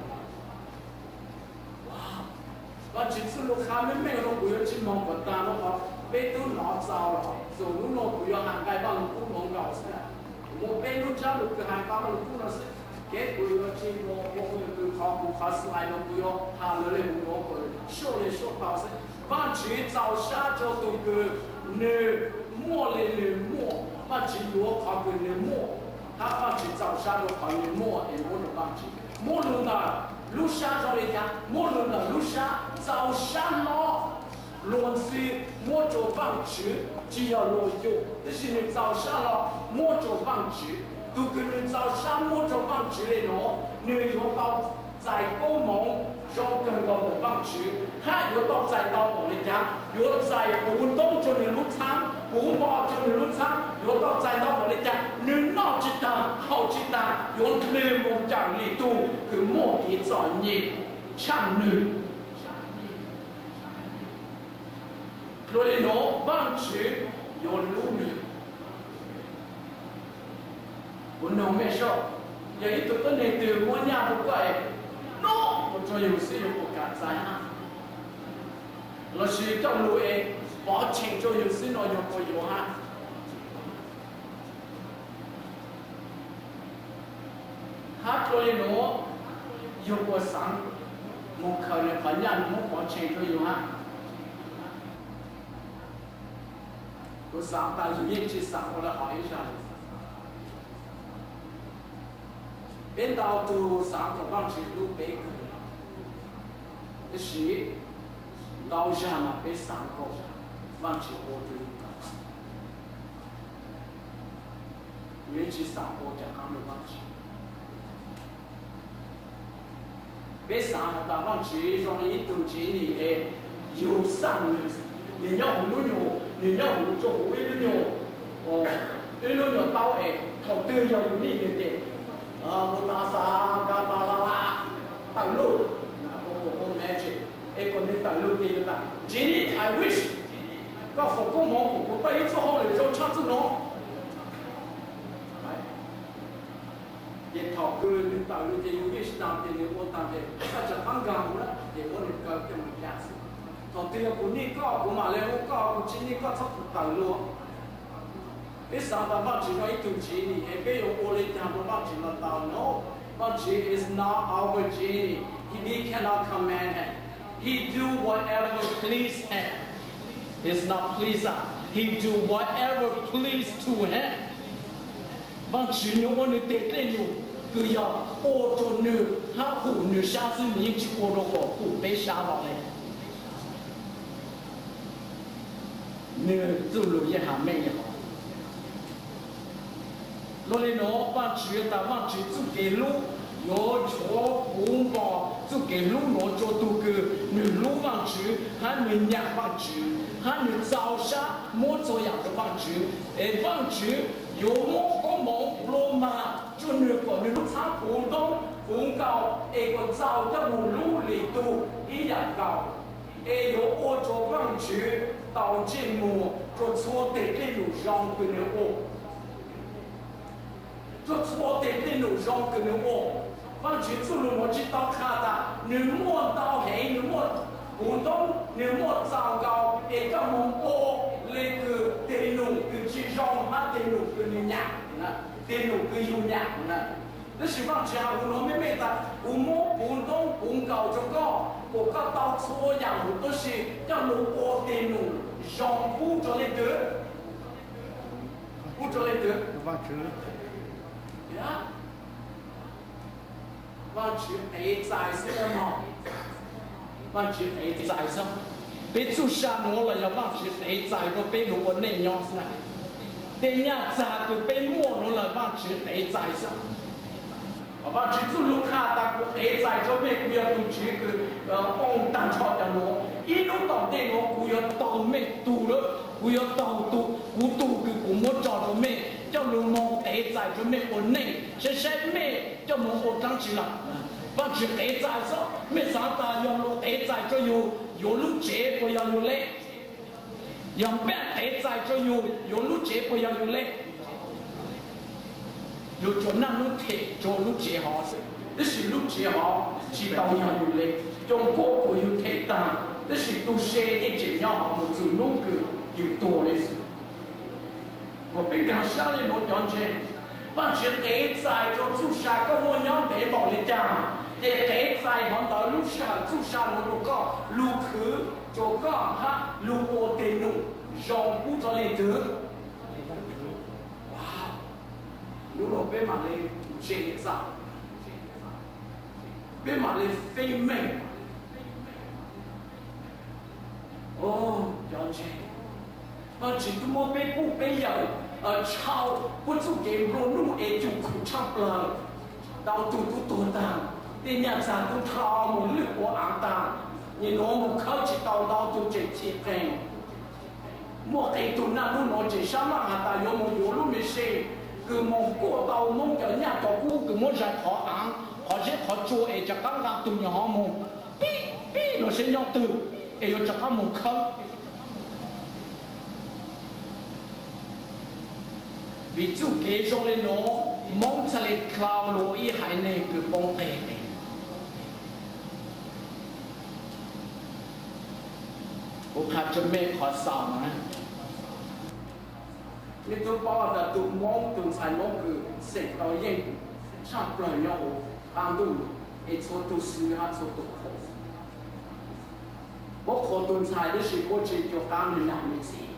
Wow, bằng chữ số lượng khá mấy nó cũng có chỉ mong vật ta nó có bên tôi nó sao rồi, rồi lúc nó cũng có hàng cái bằng cũng mong gạo sẽ. Một bên lúc cha lúc cái hàng cái bằng cũng nó sẽ cái cũng có chỉ mong cái khó cũng khó sai nó cũng có hàng nó lên cũng có rồi số bao sẽ. Bằng chữ giáo sát cho tôi cứ nề mua lên mua. Mà chỉ có khó cái người mua,他把只早上都考虑摸，也摸着帮助，摸了呢，路上找人家，摸了呢，路上早上咯，乱是摸着帮助，只要落有，但是你早上咯，摸着帮助，都跟你早上摸着帮助的喏，你有到在高蒙。cho cần có một bằng chữ hai yếu tố giải tàu của mình nhá yếu giải cuốn đông cho nên lúc sáng cuốn bò cho nên lúc sáng yếu tố giải tàu của mình nhá nên nó chỉ ta hậu chỉ ta yếu lên một chẳng lý tu cứ một cái giỏi nhịp chẳng nữ rồi nó bằng chữ yếu lũ nữ cuốn nó mẹ sợ vậy tụi tôi này từ mua nhà một quầy nó một cho nhiều sự của cả trái ha, là sự trong lối bỏ chèn cho nhiều sự nội dung của nhiều ha, hát rồi nó nhiều của sáng một khởi nghiệp bản nhân một bỏ chèn cho nhiều ha, của sáng ta dùng những chiếc sáng của là hỏi sao bên đầu từ sáng cho bằng chỉ lúc bé cái gì đầu ra mà bé sáng có bằng chỉ ô từ những chỉ sáng ô chẳng có được bằng chỉ bé sáng là ta bằng chỉ trong ý từ chỉ này nhiều sáng nhiều nhau không đủ nhiều nhau không đủ chỗ ít nhiều ít nhiều tao đầu tư cho những gì để một ta sa ca ba la tặng luôn không magic còn nên tặng luôn thì là chỉ I wish có phục công mong của tôi ít số họ để cho chắc nó để thọ cơ nên tặng luôn thì wish làm thì nếu muốn tặng thì taจะตั้งกลางแล้วเดี๋ยวมันก็จะมันยากตอนที่เราคนนี้ก็ผมมาแล้วก็คนที่นี่ก็ชอบตặng luôn cái sao ta bắt chỉ nói từ chỉ này cái yêu ô lên nhà nó bắt chỉ là tao nó But Jesus is not our genie. We cannot command him. He do whatever please him. It's not please us. He do whatever please to him. But you know when you take it, cứ giờ ô tô nữ ha phụ nữ xa sư những chiếc ô tô của phụ bế xa vào này nữ tự lưu ý hạ mê nhỉ lúc này nó bạn chữ ta bạn chữ tự kể lúc nó cho bốn bò tự kể lúc nó cho tu cư nữ lúc bạn chữ ha nữ nhạc bạn chữ ha nữ giáo xa mỗi chỗ dạng của bạn chữ bạn chữ有么个么罗马就那个你都差普通普高，一个早的无路里度一样高，有欧洲方区到节目就错的的路上跟着我，就错的的路上跟着我，方区走路我知道看的，你莫到黑你莫。普通你莫糟糕，一个蒙古那个电路跟其中哈电路跟你娘呢，电路跟有娘呢。那希望这样我们没得，我们普通普高这个，我个到错样都是叫路过电路，上不着来得，不着来得。呀，我去A在什么？bạn chỉ thấy dài sao? Bé chú sa nó là giờ bạn chỉ thấy dài rồi bé nó còn nề nhon này. Bé nhà già từ bé mua nó là bạn chỉ thấy dài sao? Bạn chỉ chú lúc khác ta cũng thấy dài cho bé cũng要tu chỉ cái ông tăng cho cho nó. Ít lúc đầu tiên nó cũng要đầu mẹ tu đó, cũng要đầu tu, cũng tu cái cũng muốn cho nó mẹ, cho nó mong thấy dài cho mẹ còn nề, sẽ mẹ cho mong còn tăng chỉ là. Bạn chỉ thấy dài sao? Mấy sáng ta dùng lúc thấy dài cho dù lúc chế của dùng lệ dùng bé thấy dài cho dù lúc chế của dùng lệ dù cho năm lúc thể cho lúc chế họ đó là lúc chế họ chỉ tao dùng lệ trong cổ của dùng thể tàng đó là tu xe để chế nhau họ một sự nông cử dùng tổ đấy một bên càng xa lên một nhóm chế bạn chỉ thấy dài cho chú xa có một nhóm để bỏ lên chàng để thấy dài bọn đó lúc xa chú xa một lúc có lúc khứ cho có ha lúc ô tê nụ dòng bút cho lên tứ wow lúc đó bên mặt lên chế ra bên mặt lên phê mình ô dòng chế bạn chỉ có một bên bút bên dầu chào bút chú game rôn nụ ế chung khủ chắp lời đào tù tù tù tàng thì nhà sản cũng thao một lực của áng tàng nhưng nó một khâu chỉ đào tù chế chế kèm một cái tù nà lúc nó chỉ sáng mạng hạt ta yếu lúc mới xê cứ một cổ tàu mong cho nhà tàu cũ cứ một giải họ áng họ sẽ họ chua ế chắc các gạc tù nhà họ mong bí nó sẽ nhau từ ế chắc các một khâu vì chú kế cho lên nó mong sẽ lên cloud lỗ ý hải này cứ bông tệ này bố khá cho mê khó sao mà nên tôi bảo là tụi mong tụi xài mong cứ sẽ có yên chẳng bởi nhau ăn đủ để cho tụi sư hát cho tụi khổ bố khổ tụi xài để sự bố chỉ cho ta mình làm như gì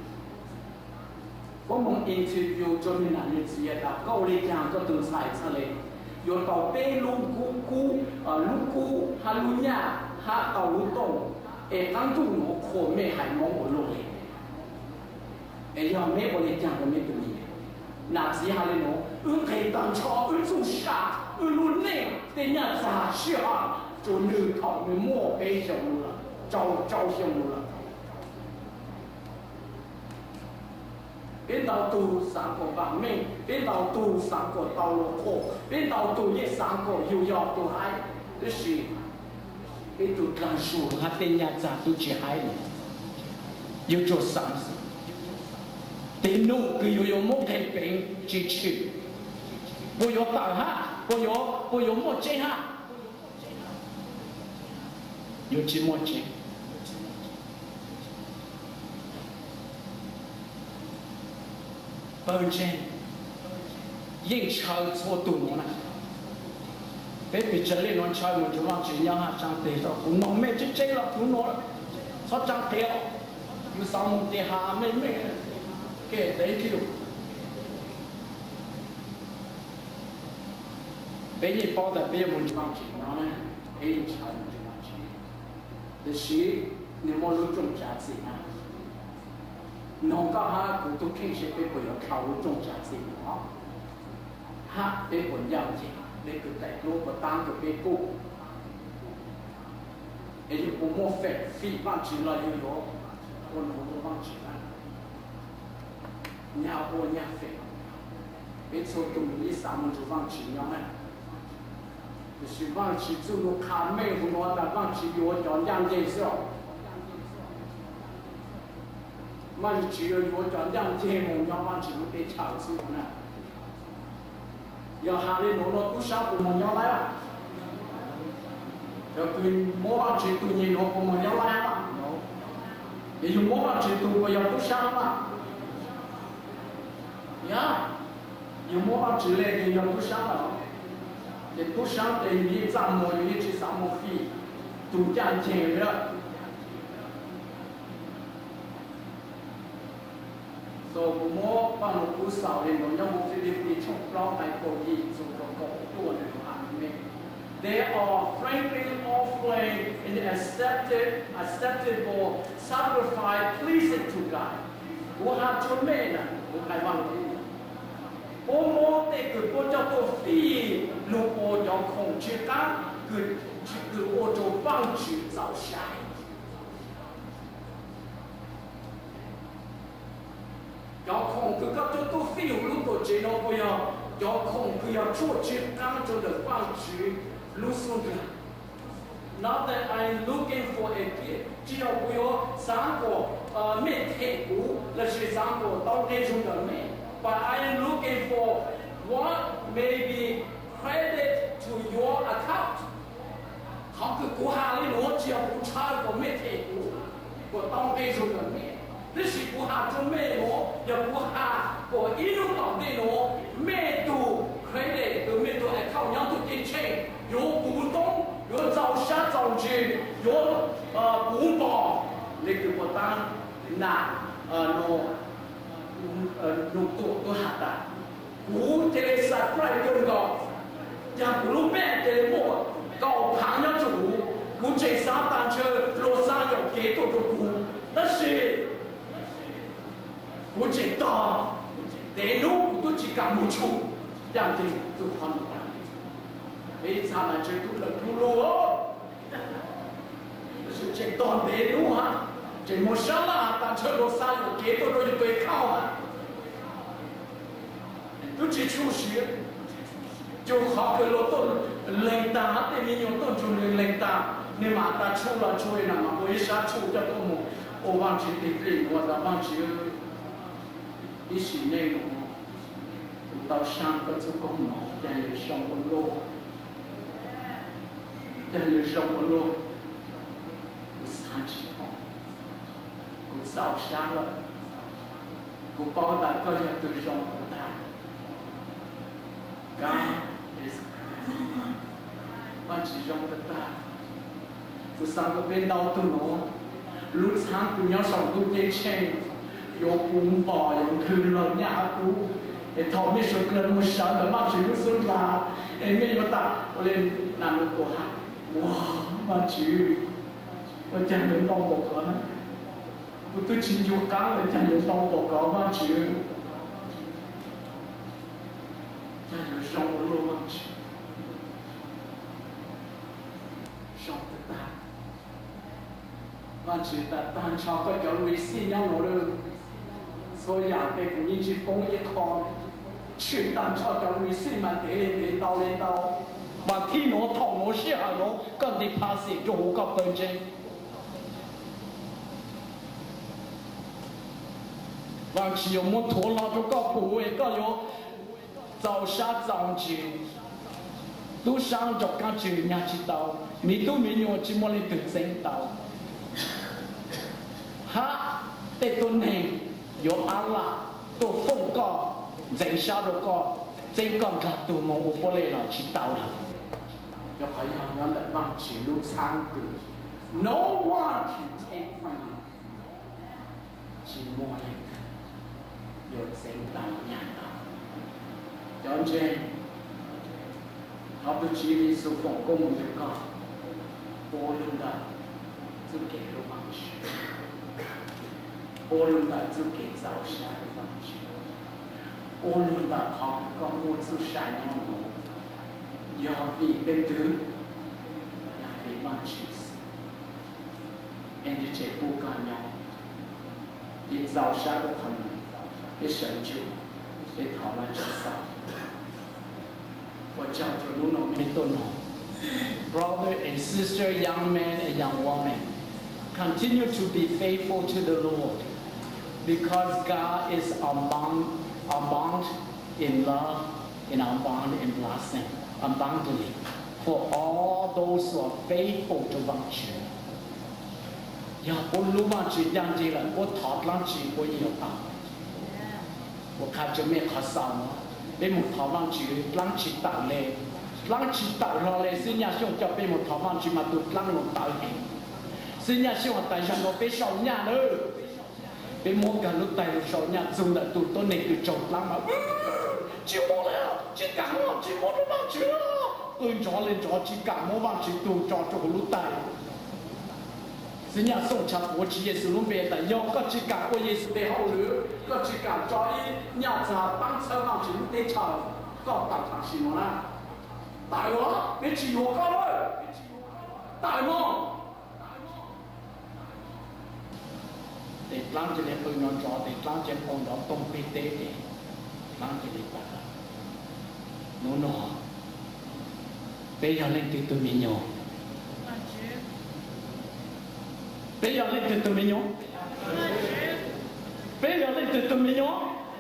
có một interview cho mình làm như gì là câu lý giảng cho từng sai sao lên rồi tàu bê lúc cũ ha lúc nhà ha tàu lúc tổng để tăng tụ nó khổ mê hải mong một lối để cho mẹ có lý giảng của mẹ tụi mình là gì ha lên nó thầy tăng cho chú xa luôn nè để nhà giả sĩ ha cho nữ thảo người mua bê xong rồi trao xong rồi bên đầu tù sáng của vàng mình bên đầu tù sáng của tàu lỗ khổ bên đầu tù như sáng của yêu dọc tù hai đó là bên tù càng sủ hạt tên nhà giả tù chỉ hai này yêu cho sáng tên nụ cứ yêu một thầy bệnh chỉ chịu bố yêu tạo ha bố yêu một chế ha yêu chỉ một chế bờ trên yên chờ cho tụi nó này 别比这里弄菜么就往这样哈上地上，不弄没就这了，不弄了，他长掉，有上木地下没，给得丢。别人包的别么就往这样呢，别人菜么就往这样，但是你莫路种价值啊。农家哈古都平时被不要靠路种价值啊，哈被不要钱。你個大佬個單個俾高，你要不摸飛飛翻轉來要攞，我攞到翻轉來，你下波你下飛，俾錯到你三蚊就翻轉樣咩？就是翻轉做到卡咩胡攞，但翻轉我講兩件事哦，翻轉我講兩件夢，要翻轉我俾炒出呢。要哈利罗罗都想不么要来了，要对莫忘记对你罗不么要来了，也就莫忘记对我要都想了，呀，有莫忘记来的要都想了，也都想对你咱们有一起咱们飞，都讲钱了。所以我把我不少的农业务这里的从老来过去做个高度的方面 ，they are frankly offering and acceptable sacrifice pleasing to God。我还做咩呢？我还忘记。我这个国家都非如果要控制它，我就放弃造下。要控制个都非有如果这种不要控制要做这当中的放弃路上的。Not that I'm looking for a gift， 只要不要三个没贴股，那是三个到那种的没。But I am looking for what may be credit to your account。好个股下里我只要不差个没贴股，我到那种的没。这是不下做咩咯？又不下个一路到底咯？咩都佢哋都咩都係靠人都啲錢，有股東，有造下造住，有股東，你叫我當弄都下達，股嘅實際用個，人股咩嘅我夠棒一做，股這三單車落山有幾多個股，但是。我知道，但侬都只干不出，这样子就很难。你才能去读了读了，是这段内容啊，这么上啦，但车路上有几多都对抗啊，都只出息，就好个路都领导，对面有都就领导，你马达出了出来嘛，我一下出就多么，我忘记的我的忘记。一些内容到上个做功能，但有生活路，我三级哦，我早下了，我包大个人都生活大，刚也是，我只生活大，我三个被闹到咯，路上都要上路给钱。有公报有去了nhà cũ để thọ mấy số lần một sáng là bác sĩ lúc xuân là em mấy mà ta lên làm được của hắn wow bác sĩ tôi chẳng được đau bộ có tôi chỉ vô cá là chẳng được đau bộ có bác sĩ chẳng được sống ở luôn bác sĩ sống tất cả bác sĩ ta tan cho cái kiểu lùi xin nhau nổi được所以啊，被古人去攻一抗，去当朝叫你四万连刀，把天罗头罗下罗，跟你拍死就好个本钱。往时有摩托拉就个部位，个有早下早起，都上就刚去人家知道，你都没有去莫里都知道，哈，得多年。有阿拉都风高，人下都高，真刚看都冇我不来了去到了。 要培养人的让记录长度 ，No one can take from you。寂寞的，有真当年的，了解。他不吉利是奉公的讲，波伦的只给了放弃，波伦的只给早下的放弃，波伦的他跟我只善良的，要比别人要比放弃死，人家这不干了，你早下的他们，你成就，你讨论至少。Brother and sister, young man and young woman, continue to be faithful to the Lord because God is abound in love and abound in blessing abundantly for all those who are faithful to virtue. 要不鲁莽去两级人，我讨浪去我也有打，我看就没可少了。被木头浪去，浪去打嘞，浪去打落嘞，新亚兄叫被木头浪去嘛，都浪龙打起。新亚兄带上我被少年了，被木个路带路少年，中了都都那个走浪嘛，寂寞了，去干我，寂寞都浪去了，对着嘞着去干我往去都着着路带。新亚送茶我去也是路边的，要个去干我也是得好了。个去干找伊伢子当车往去得炒，搞大茶西么啦？大王，别去我搞了，大王。得当这里不能找，得当这碰到东北得的，当这里不了。喏喏，别要恁对对面哟。别要恁对对面哟。别要恁对对面哟。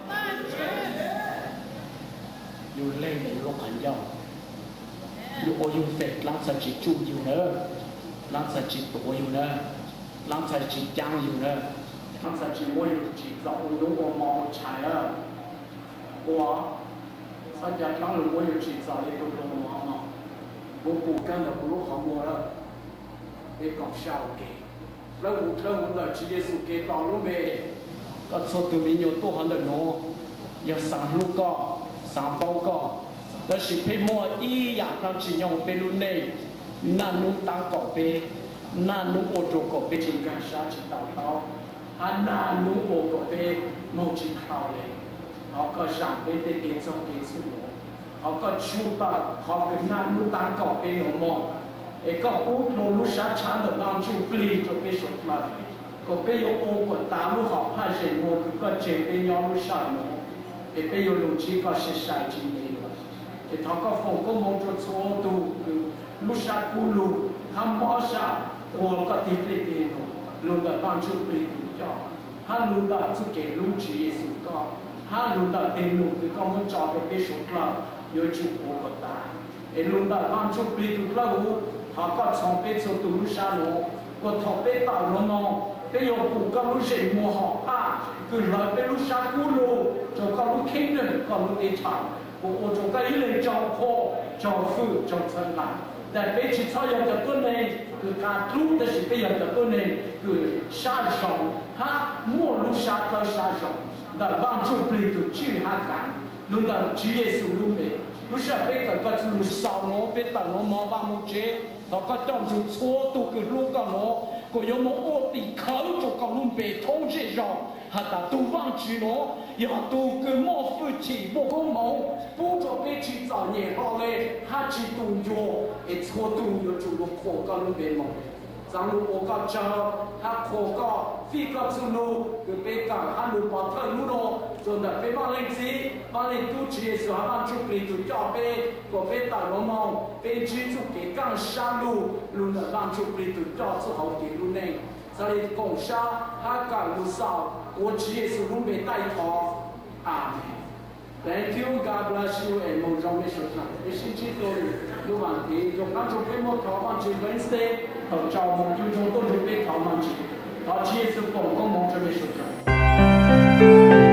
有累的有很要，有我有费，让自己住有呢，让自己多有呢，让自己讲有呢，让自己我有几早有我毛菜啊，我参加当然我有几早也都弄完了，我不干的不如好我了，别搞笑给，那我的职业是给到路没。ก็ชดตัวมีอยู่ตัวหันเดินโนอย่าสั่งลูกก็สั่งเป้าก็แล้วสิเพมัวอีอยากทำสิ่งอย่างเป็นรุ่นนี้นั่นนุ่งตังก่อเปนั่นนุ่งโอโจก่อเปจิงกันชาจิตตาเขาอันนั่นนุ่งโอก่อเปมองจิตเขาเลยเขาก็สั่งเป็นเด็กเจ้าเด็กสุดเขาก็ชูตาเขาเป็นนั่นนุ่งตังก่อเปหนูมองเอก็พูดโนลุชาชันเดินนั่งชูปลีจะไปสุดมาก็ไปโยโอกดตามลูกเขาพาเสียงโมก็เจ็บไปย้อนลูกชายโมไปโยลูกชีก็เสียใจจริงเลยแต่เขาก็ฟงก็มองจนโซ่ดูลูกชายกูลูทำมอชาโอก็ติดเลยเองลูกแบบบางชุดปีกูจ่อถ้าลูกแบบสุเกลูกชีเยซูก็ถ้าลูกแบบเป็นลูกก็มันจ่อไปสุดแล้วโยจูโอกดตาไอ้ลูกแบบบางชุดปีกูแล้วเขาก็ส่งไปสู่ตัวลูกชายโมก็ทบไปตาลงน้องไปยกปูกับลูกเสียมัวหอบป้าคือเราไปลูกชากูรูจงกับลูกเข่งหนึ่งกับลูกเอชาปูโอจงกับอีเลยจงโคจงฟื้นจงเชิญหลังแต่ไปชิดเขาอย่างกับตัวเองคือการทุบแต่สิไปอย่างกับตัวเองคือชาชงฮะมัวลูกชาก็ชาชงแต่บางช่วงปลีตัวชื่อฮากันลุงแต่ชื่อเยซูลุงเองลูกชาไปกับก็คือลูกสาวโนไปแต่โนมอบ้ามุเจเราก็ต้องจุดชั่วตัวคือลูกก็โนก็有么我的口就讲侬被统治上，还打都忘记了，要都个莫夫妻莫个梦，不着被去找年好嘞，还去动作，一错动作就个破个侬被梦。咱们我讲叫他破个，飞个出路，就被讲他路把他路咯，就那被帮人子，帮人都接受，他就被就叫被，个被打罗梦，被居住给讲山路，路那帮就被就叫做好给路内，所以讲啥，他讲路少，我接受路被带头，阿门。Thank you, God bless you, and more John Bishop. It's in Jesus' name. Want to do not to be more common to Wednesday. 到教牧最终都是被他们去，到接受广告蒙这边说的。